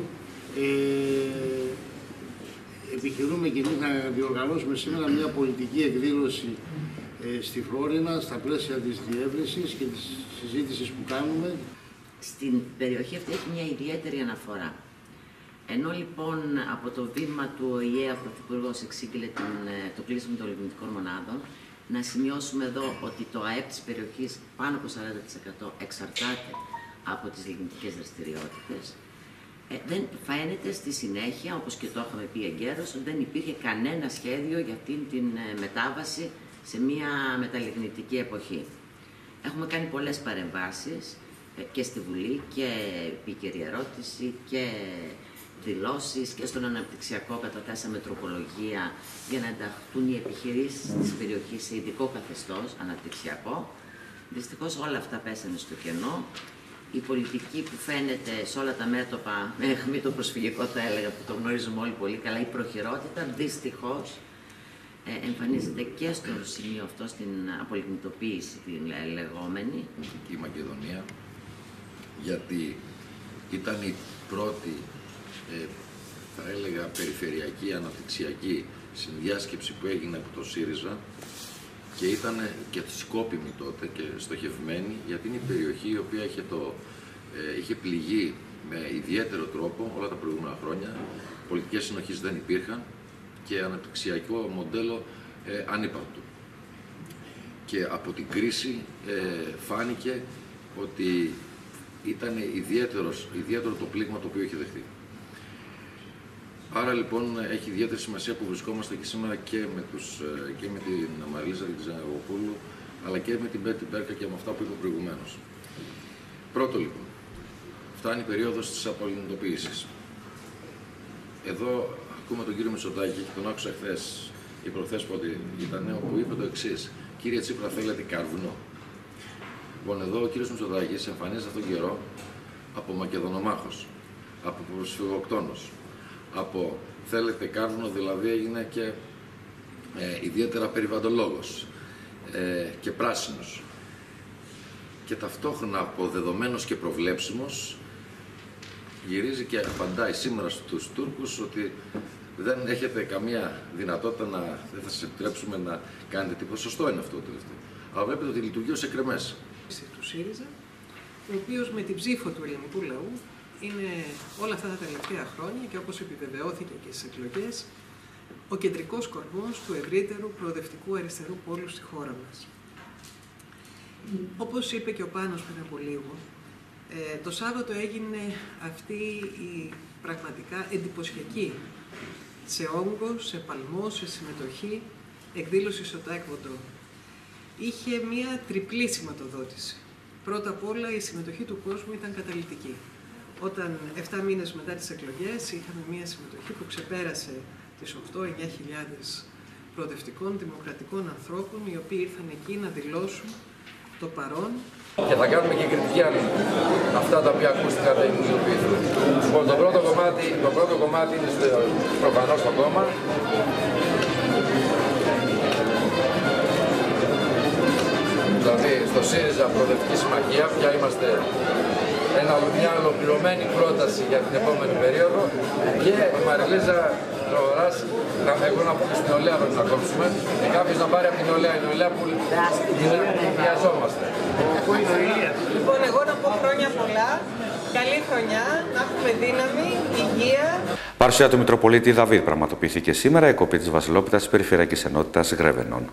επιχειρούμε και εμείς να διοργανώσουμε σήμερα μια πολιτική εκδήλωση στη Φλόρινα στα πλαίσια της διεύρυνσης και της συζήτησης που κάνουμε. Στην περιοχή αυτή έχει μια ιδιαίτερη αναφορά. Ενώ λοιπόν από το βήμα του ΟΗΕ ο Πρωθυπουργός εξήγηλε το κλείσιμο των λιγνητικών μονάδων, να σημειώσουμε εδώ ότι το ΑΕΠ της περιοχής πάνω από 40% εξαρτάται από τις λιγνητικές δραστηριότητες. Δεν φαίνεται στη συνέχεια, όπως και το είχαμε πει εγκαίρως, ότι δεν υπήρχε κανένα σχέδιο για αυτήν την μετάβαση σε μια μεταλλιγνητική εποχή. Έχουμε κάνει πολλές παρεμβάσεις και στη Βουλή και επίκαιρη ερώτηση και δηλώσεις, και στον αναπτυξιακό καταθέσαμε τροπολογία για να ενταχθούν οι επιχειρήσεις της περιοχής σε ειδικό καθεστώς αναπτυξιακό. Δυστυχώς όλα αυτά πέσανε στο κενό. Η πολιτική που φαίνεται σε όλα τα μέτωπα, με το προσφυγικό θα έλεγα, που το γνωρίζουμε όλοι πολύ καλά, η προχειρότητα δυστυχώς εμφανίζεται και στο σημείο αυτό, στην απολιγνητοποίηση την λεγόμενη. Η Μακεδονία, γιατί ήταν η πρώτη, θα έλεγα, περιφερειακή αναπτυξιακή συνδιάσκεψη που έγινε από το ΣΥΡΙΖΑ, και ήταν και σκόπιμη τότε και στοχευμένη, γιατί είναι η περιοχή η οποία είχε πληγεί με ιδιαίτερο τρόπο όλα τα προηγούμενα χρόνια. Πολιτικές συνοχής δεν υπήρχαν και αναπτυξιακό μοντέλο ανύπαρκτο. Και από την κρίση φάνηκε ότι ήταν ιδιαίτερο το πλήγμα το οποίο είχε δεχτεί. Άρα λοιπόν έχει ιδιαίτερη σημασία που βρισκόμαστε και σήμερα και με την Μαριλίζα Ξενογιαννακοπούλου, αλλά και με την Πέτη Πέρκα και με αυτά που είπα προηγουμένως. Πρώτο λοιπόν, φτάνει η περίοδος της απολιγνητοποίησης. Εδώ ακούμε τον κύριο Μητσοτάκη και τον άκουσα χθες ή προχθές πότε ήταν, όπου είπε το εξής: κύριε Τσίπρα, θέλετε κάρβουνο? Λοιπόν, εδώ ο κύριος Μητσοτάκης εμφανίζεται αυτόν τον καιρό από Μακεδονομάχος, από προσφυγοκτόνος, από θέλετε κάρβουνο, δηλαδή έγινε και ιδιαίτερα περιβαλλοντολόγος και πράσινος, και ταυτόχρονα αποδεδομένος και προβλέψιμος γυρίζει και απαντάει σήμερα στους Τούρκους ότι δεν έχετε καμία δυνατότητα δεν θα σας επιτρέψουμε να κάνετε τίποτα. Σωστό είναι αυτό το τελευταίο. Αλλά βλέπετε ότι λειτουργεί ως εκρεμές. Του ΣΥΡΙΖΑ, ο οποίος με την ψήφο του ελληνικού λαού είναι όλα αυτά τα τελευταία χρόνια, και όπως επιβεβαιώθηκε και στις εκλογές, ο κεντρικός κορμός του ευρύτερου προοδευτικού αριστερού πόλου στη χώρα μας. Όπως είπε και ο Πάνος πριν από λίγο, το Σάββατο έγινε αυτή η πραγματικά εντυπωσιακή, σε όγκο, σε παλμό, σε συμμετοχή, εκδήλωση στο Τάεκβοντο. Είχε μία τριπλή σηματοδότηση. Πρώτα απ' όλα η συμμετοχή του κόσμου ήταν καταλυτική. Όταν 7 μήνες μετά τις εκλογές είχαμε μία συμμετοχή που ξεπέρασε τις 8-9 χιλιάδες προοδευτικών, δημοκρατικών ανθρώπων, οι οποίοι ήρθαν εκεί να δηλώσουν το παρόν. Και θα κάνουμε και κριτική αν αυτά τα οποία ακούστηκαν θα υλοποιηθούν. Λοιπόν, το πρώτο κομμάτι είναι προφανώς το κόμμα. Δηλαδή στο ΣΥΡΙΖΑ Προοδευτική Συμμαχία, πια είμαστε μια ολοκληρωμένη πρόταση για την επόμενη περίοδο, και η Μαριλίζα Προχωράς, εγώ να πω και στην νεολαία πρέπει να κόψουμε, και κάποιος να πάρει από την νεολαία, η νεολαία που χρειαζόμαστε. Λοιπόν, εγώ να πω χρόνια πολλά, καλή χρονιά, να έχουμε δύναμη, υγεία. Παρουσία του Μητροπολίτη Δαβίδ πραγματοποιήθηκε σήμερα η κοπή της Βασιλόπιτας της Περιφερειακής Ενότητας Γρεβενών.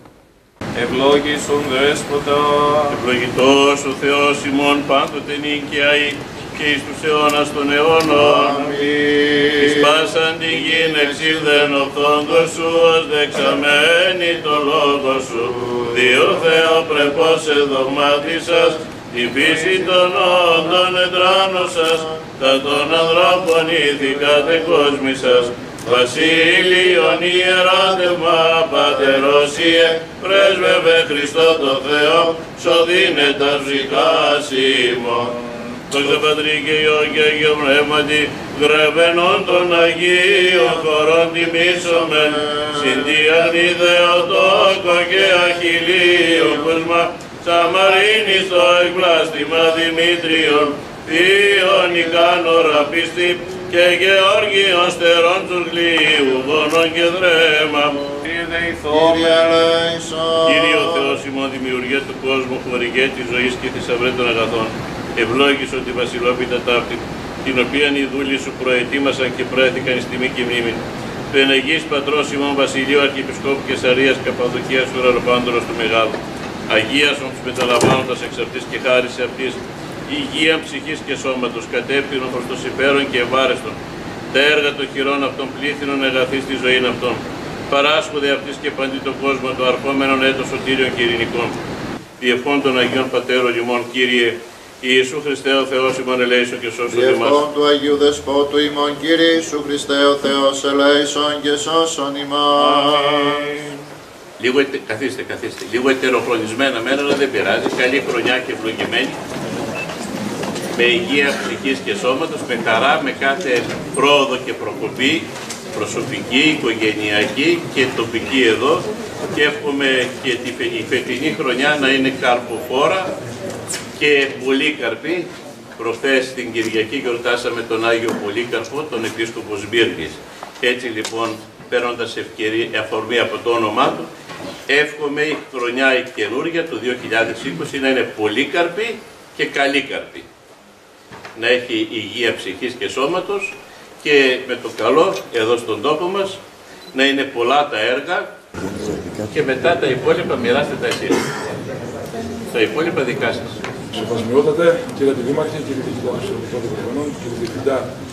Ευλόγησον Δέσποτα, ευλογητός ο Θεός ημών πάντοτε νυν και αεί, και εις τους αιώνας των αιώνων. Εις πάσαν την γην εξήλθεν ο φθόγκος σου, ως δεξαμένη το λόγο σου. Διό Θεό πρεπώς εδογμάτισας, την πίστη των όντων εντράνωσας, τα των ανθρώπων ηθικάτε κόσμησας. Βασίλειον ιεράτευμα πατερόσιε, πρέσβευε Χριστό το Θεό, σωδίνε τα ψυχάς ημών. Δόξα Πατρί και Υιό και Αγίο Πνεύματι, γρεβενών των Αγίων χωρών τιμήσομεν, συν τη αγνή Θεοτόκο και Αχιλλείο Κοσμά, Σαμαρίνη στο εκπλάστημα Δημήτριον, Θείον Νικάνορ Απίστη και Γεώργιον Στερών του Γλύου, Βόνον και Δρέμα. Κύριε ο Θεός ημών, δημιουργέ του κόσμου, χορηγέ της ζωής και θησαυρέ των αγαθών, ευλόγησον τη βασιλόπιτα ταύτη, την οποία οι δούλοι σου προετοίμασαν και προέθηκαν εις τιμή και μνήμη. Του ενεγής πατρός ημών Βασιλείου Αρχιεπισκόπου Καισαρίας Καπαδοκίας Ουρανοπάντορος του Μεγάλου, αγίασον τους μεταλαμβάνοντας εξ αυτής και χάρις αυτής, υγεία ψυχής και σώματος, κατεύθυνον προς το συμφέρον και ευάρεστον, τα έργα των χειρών αυτών πλήθυνον αγαθή στη ζωή αυτών, παράσχονται αυτής και παντί τον κόσμο το αρχόμενον έτος σωτήριων και ειρηνικών. Διευχών των Αγίων Πατέρων ημών, Κύριε Ιησού Χριστέ ο Θεός ημών ελέησον και σώσον εμάς. Διευχών του Αγίου Δεσπότου ημών, Κύριε Ιησού Χριστέ ο Θεός ελέησον και σώσον ημάς. Καθίστε. Λίγο ετεροχρονισμένα μέρα, αλλά δεν πειράζει. Καλή χρονιά και ευλογημένη. Με υγεία ψυχής και σώματος, με χαρά, με κάθε πρόοδο και προκοπή, προσωπική, οικογενειακή και τοπική εδώ. Και εύχομαι και η φετινή χρονιά να είναι καρποφόρα και Πολύκαρπη. Προχθές την Κυριακή γιορτάσαμε τον Άγιο Πολύκαρπο, τον Επίσκοπο Σμύρνης. Έτσι λοιπόν, παίρνοντας αφορμή από το όνομά του, εύχομαι η χρονιά η καινούργια του 2020 να είναι Πολύκαρπη και Καλύκαρπη. Να έχει υγεία ψυχής και σώματος και με το καλό εδώ στον τόπο μας να είναι πολλά τα έργα και μετά τα υπόλοιπα μοιράστε τα εσείς. Τα υπόλοιπα δικά σας. Σεβασμιότατε, κύριε Αντιδήμαρχε, κύριε Διευθυντά των Συνοπτικών Δεδομένων, κύριε Διευθυντά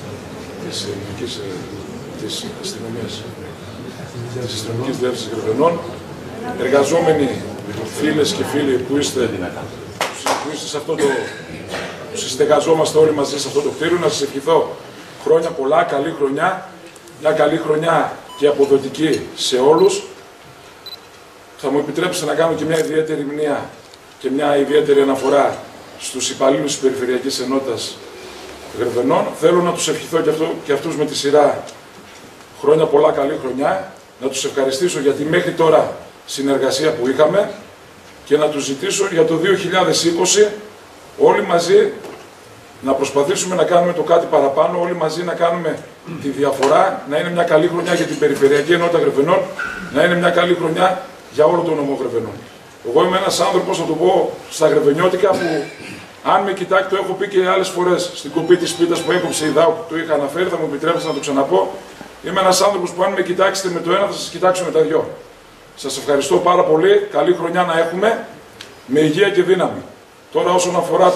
της Αστυνομίας, της Αστυνομικής Διεύθυνσης Γρεβενών, εργαζόμενοι φίλες και φίλοι που είστε σε αυτό το... συστεγαζόμαστε όλοι μαζί σε αυτό το κτίριο, να σας ευχηθώ χρόνια πολλά, καλή χρονιά, μια καλή χρονιά και αποδοτική σε όλους. Θα μου επιτρέψετε να κάνω και μια ιδιαίτερη μνήμα και μια ιδιαίτερη αναφορά στους υπαλλήλους της Περιφερειακής Ενότητας Γρεβενών. Θέλω να τους ευχηθώ και αυτούς με τη σειρά χρόνια πολλά, καλή χρονιά, να τους ευχαριστήσω για τη μέχρι τώρα συνεργασία που είχαμε και να τους ζητήσω για το 2020 όλοι μαζί να προσπαθήσουμε να κάνουμε το κάτι παραπάνω, όλοι μαζί να κάνουμε τη διαφορά, να είναι μια καλή χρονιά για την Περιφερειακή Ενότητα Γρεβενών, να είναι μια καλή χρονιά για όλο τον νομό Γρεβενών. Εγώ είμαι ένας άνθρωπος, θα το πω στα γρεβενιώτικα, που αν με κοιτάξει, το έχω πει και άλλες φορές στην κοπή της πίτας που έκοψε η ΔΑΟ, που το είχα αναφέρει, θα μου επιτρέψετε να το ξαναπώ. Είμαι ένας άνθρωπος που αν με κοιτάξετε με το ένα θα σας κοιτάξω με τα δυο. Σας ευχαριστώ πάρα πολύ, καλή χρονιά να έχουμε, με υγεία και δύναμη. Τώρα όσον αφορά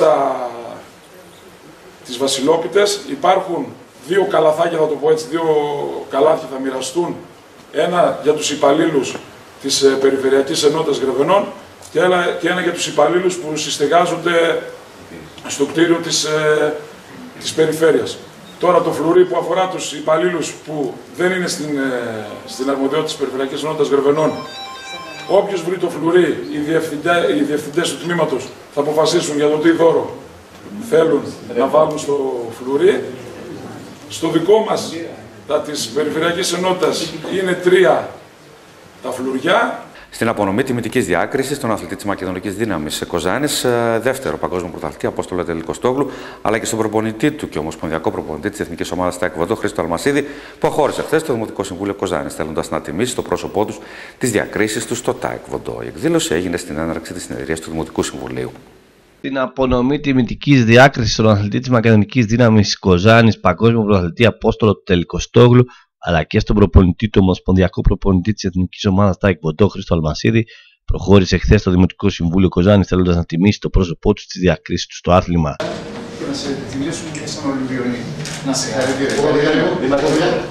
τις βασιλόπιτες, υπάρχουν δύο καλαθάκια, θα το πω έτσι, δύο καλάθια θα μοιραστούν. Ένα για τους υπαλλήλους της Περιφερειακής Ενότητας Γρεβενών και ένα για τους υπαλλήλους που συστεγάζονται στο κτίριο της Περιφέρειας. Τώρα το φλουρί που αφορά τους υπαλλήλους που δεν είναι στην αρμοδιότητα της Περιφερειακής Ενότητας Γρεβενών, όποιος βρει το φλουρί, οι διευθυντές του τμήματος θα αποφασίσουν για το τι δώρο θέλουν να βάλουν στο φλουρί. Στο δικό μας, της Περιφερειακής Ενότητας, είναι 3 τα φλουριά. Στην απονομή τιμητικής διάκρισης, τον αθλητή της Μακεδονικής Δύναμης Κοζάνης, δεύτερο παγκόσμιο πρωταθλητή Απόστολο Τελικοστόγλου, αλλά και στον προπονητή του και ομοσπονδιακό προπονητή της Εθνικής Ομάδας Τάεκβοντό, Χρήστο Αλμασίδη, που αχώρησε χθες το Δημοτικό Συμβούλιο Κοζάνης, θέλοντας να τιμήσει στο πρόσωπό τους τις διακρίσεις τους στο Τάεκβοντό. Η εκδήλωση έγινε στην έναρξη της συνεδρίας του Δημοτικού Συμβουλίου. Την απονομή τιμητικής διάκρισης στον αθλητή της Μακεδονικής Δύναμης Κοζάνης, παγκόσμιο πρωταθλητή Απόστολο Τελικοστόγλου, αλλά και στον προπονητή του ομοσπονδιακό προπονητή της Εθνικής Ομάδας Τάεκβοντό, Χρήστο Αλμασίδη, προχώρησε χθες στο Δημοτικό Συμβούλιο Κοζάνης, θέλοντας να τιμήσει το πρόσωπό του στις διακρίσεις του στο άθλημα. να σε τιμήσουμε και σαν Ολυμπιονή. Να σε χαρακτηρίζει.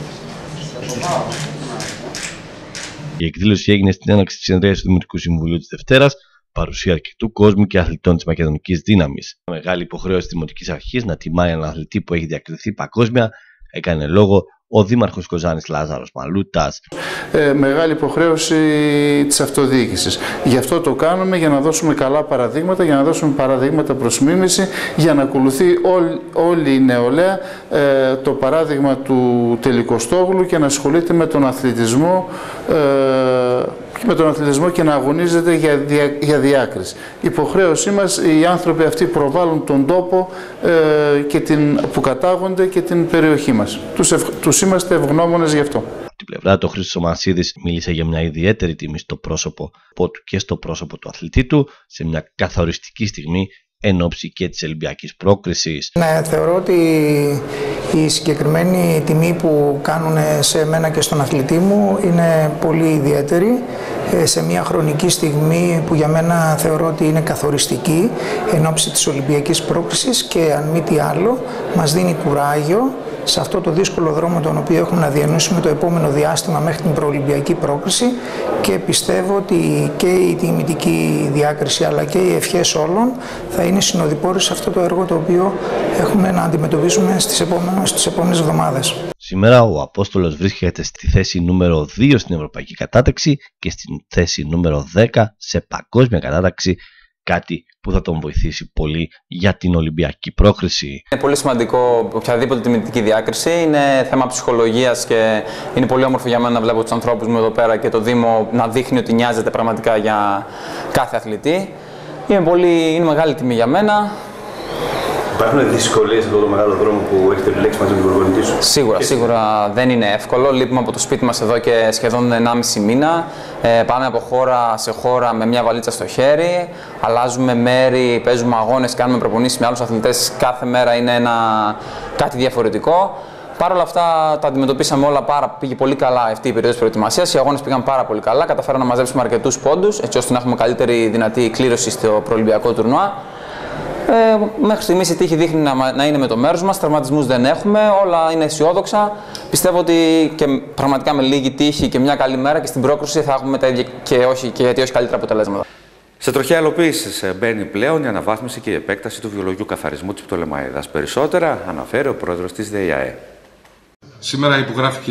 Η εκδήλωση έγινε στην έναρξη της συνεδρίας του Δημοτικού Συμβουλίου της Δευτέρας, παρουσία αρκετού κόσμου και αθλητών της Μακεδονικής Δύναμης. Μεγάλη υποχρέωση της Δημοτικής Αρχής να τιμάει έναν αθλητή που έχει διακριθεί παγκόσμια, έκανε λόγο ο Δήμαρχος Κοζάνης Λάζαρος Μαλούτας. Μεγάλη υποχρέωση της αυτοδιοίκησης. Γι' αυτό το κάνουμε, για να δώσουμε καλά παραδείγματα, για να δώσουμε παραδείγματα προς μίμηση, για να ακολουθεί όλη η νεολαία το παράδειγμα του Τελικοστόγλου και να ασχολείται με τον αθλητισμό, και να αγωνίζεται για διάκριση. Η υποχρέωσή μας, οι άνθρωποι αυτοί προβάλλουν τον τόπο που κατάγονται και την περιοχή μας. Τους είμαστε ευγνώμονες γι' αυτό. Από την πλευρά του, ο Χρήστος Μανσίδης μίλησε για μια ιδιαίτερη τιμή στο πρόσωπο του και στο πρόσωπο του αθλητή του σε μια καθοριστική στιγμή εν ώψη και της Ολυμπιακής πρόκρισης. Ναι, θεωρώ ότι η συγκεκριμένη τιμή που κάνουν σε μένα και στον αθλητή μου είναι πολύ ιδιαίτερη, σε μια χρονική στιγμή που για μένα θεωρώ ότι είναι καθοριστική εν ώψη της Ολυμπιακής πρόκρισης και αν μη τι άλλο μας δίνει κουράγιο σε αυτό το δύσκολο δρόμο τον οποίο έχουμε να διανύσουμε το επόμενο διάστημα μέχρι την προολυμπιακή πρόκριση, και πιστεύω ότι και η τιμητική διάκριση αλλά και οι ευχές όλων θα είναι συνοδοιπόροι σε αυτό το έργο το οποίο έχουμε να αντιμετωπίσουμε στις επόμενες εβδομάδες. Σήμερα ο Απόστολος βρίσκεται στη θέση νούμερο 2 στην Ευρωπαϊκή Κατάταξη και στην θέση νούμερο 10 σε παγκόσμια κατάταξη, κάτι που θα τον βοηθήσει πολύ για την Ολυμπιακή πρόκριση. Είναι πολύ σημαντικό οποιαδήποτε τιμητική διάκριση, είναι θέμα ψυχολογίας και είναι πολύ όμορφο για μένα να βλέπω τους ανθρώπους μου εδώ πέρα και το Δήμο να δείχνει ότι νοιάζεται πραγματικά για κάθε αθλητή. Είναι μεγάλη τιμή για μένα. Υπάρχουν δυσκολίες σε αυτό το μεγάλο δρόμο που έχετε επιλέξει μαζί με τον προπονητή σου? Σίγουρα δεν είναι εύκολο. Λείπουμε από το σπίτι μας εδώ και σχεδόν 1,5 μήνα. Πάμε από χώρα σε χώρα με μια βαλίτσα στο χέρι. Αλλάζουμε μέρη, παίζουμε αγώνες, κάνουμε προπονήσεις με άλλους αθλητές. Κάθε μέρα είναι κάτι διαφορετικό. Παρ' όλα αυτά τα αντιμετωπίσαμε όλα πήγε πολύ καλά αυτή η περίοδος προετοιμασίας. Οι αγώνες πήγαν πάρα πολύ καλά. Καταφέραμε να μαζέψουμε αρκετούς πόντους, έτσι ώστε να έχουμε καλύτερη δυνατή κλήρωση στο προολυμπιακό τουρνουά. Μέχρι στιγμής η τύχη δείχνει να είναι με το μέρος μας, τραυματισμούς δεν έχουμε, όλα είναι αισιόδοξα. Πιστεύω ότι και πραγματικά με λίγη τύχη και μια καλή μέρα και στην πρόκριση θα έχουμε τα ίδια και γιατί όχι καλύτερα αποτελέσματα. Σε τροχιά υλοποίησης μπαίνει πλέον η αναβάθμιση και η επέκταση του βιολογικού καθαρισμού της Πτολεμαΐδας. Περισσότερα αναφέρει ο πρόεδρος της ΔΕΙΑΕ. Σήμερα υπογράφηκε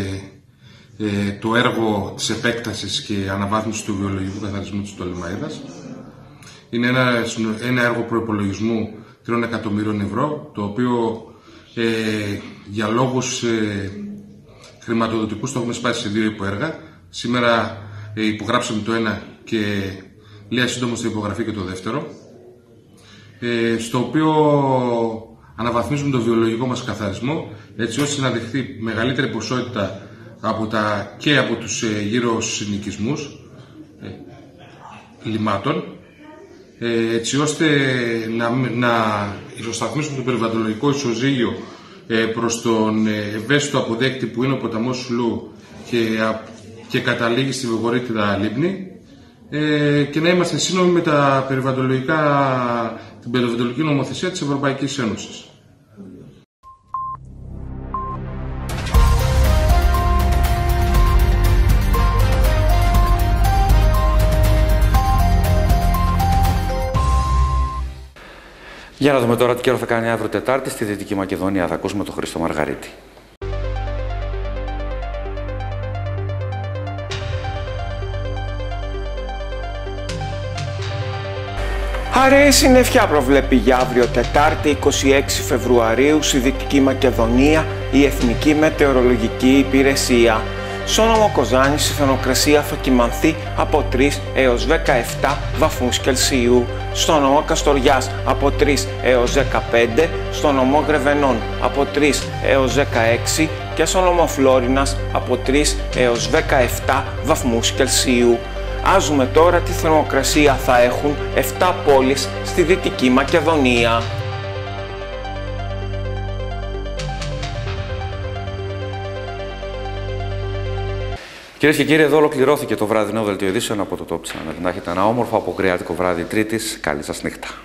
το έργο της επέκτασης και αναβάθμισης του βιολογικού καθαρισμού της Πτολεμαΐδας. Είναι ένα έργο προϋπολογισμού 3 εκατομμύριων ευρώ, το οποίο για λόγους χρηματοδοτικούς το έχουμε σπάσει σε 2 υποέργα. Σήμερα υπογράψαμε το ένα και λίγα σύντομα θα υπογραφεί και το δεύτερο, στο οποίο αναβαθμίζουμε το βιολογικό μας καθαρισμό, έτσι ώστε να δεχθεί μεγαλύτερη ποσότητα και από τους γύρω συνοικισμούς λιμάτων, έτσι ώστε να ισοσταθμίσουμε το περιβαλλοντολογικό ισοζύγιο προς τον ευαίσθητο αποδέκτη που είναι ο ποταμός Σουλού και καταλήγει στη Βογορίτιδα Λίμνη, και να είμαστε σύνομοι με την περιβαλλοντολογική νομοθεσία της Ευρωπαϊκής Ένωσης. Για να δούμε τώρα τι καιρό θα κάνει αύριο Τετάρτη στη Δυτική Μακεδονία. Θα ακούσουμε τον Χρήστο Μαργαρίτη. Αραιή συννεφιά προβλέπει για αύριο Τετάρτη 26 Φεβρουαρίου στη Δυτική Μακεδονία η Εθνική Μετεωρολογική Υπηρεσία. Στο νόμο Κοζάνης η θερμοκρασία θα κυμανθεί από 3 έως 17 βαθμούς Κελσίου. Στο νόμο Καστοριάς από 3 έως 15, στο νόμο Γρεβενών από 3 έως 16 και στο νόμο Φλόρινας από 3 έως 17 βαθμούς Κελσίου. Ας δούμε τώρα τι θερμοκρασία θα έχουν 7 πόλεις στη Δυτική Μακεδονία. Κυρίες και κύριοι, εδώ ολοκληρώθηκε το βραδινό δελτίο ειδήσεων από το Top Channel. Να έχετε ένα όμορφο αποκριάτικο βράδυ Τρίτης. Καλή σας νύχτα.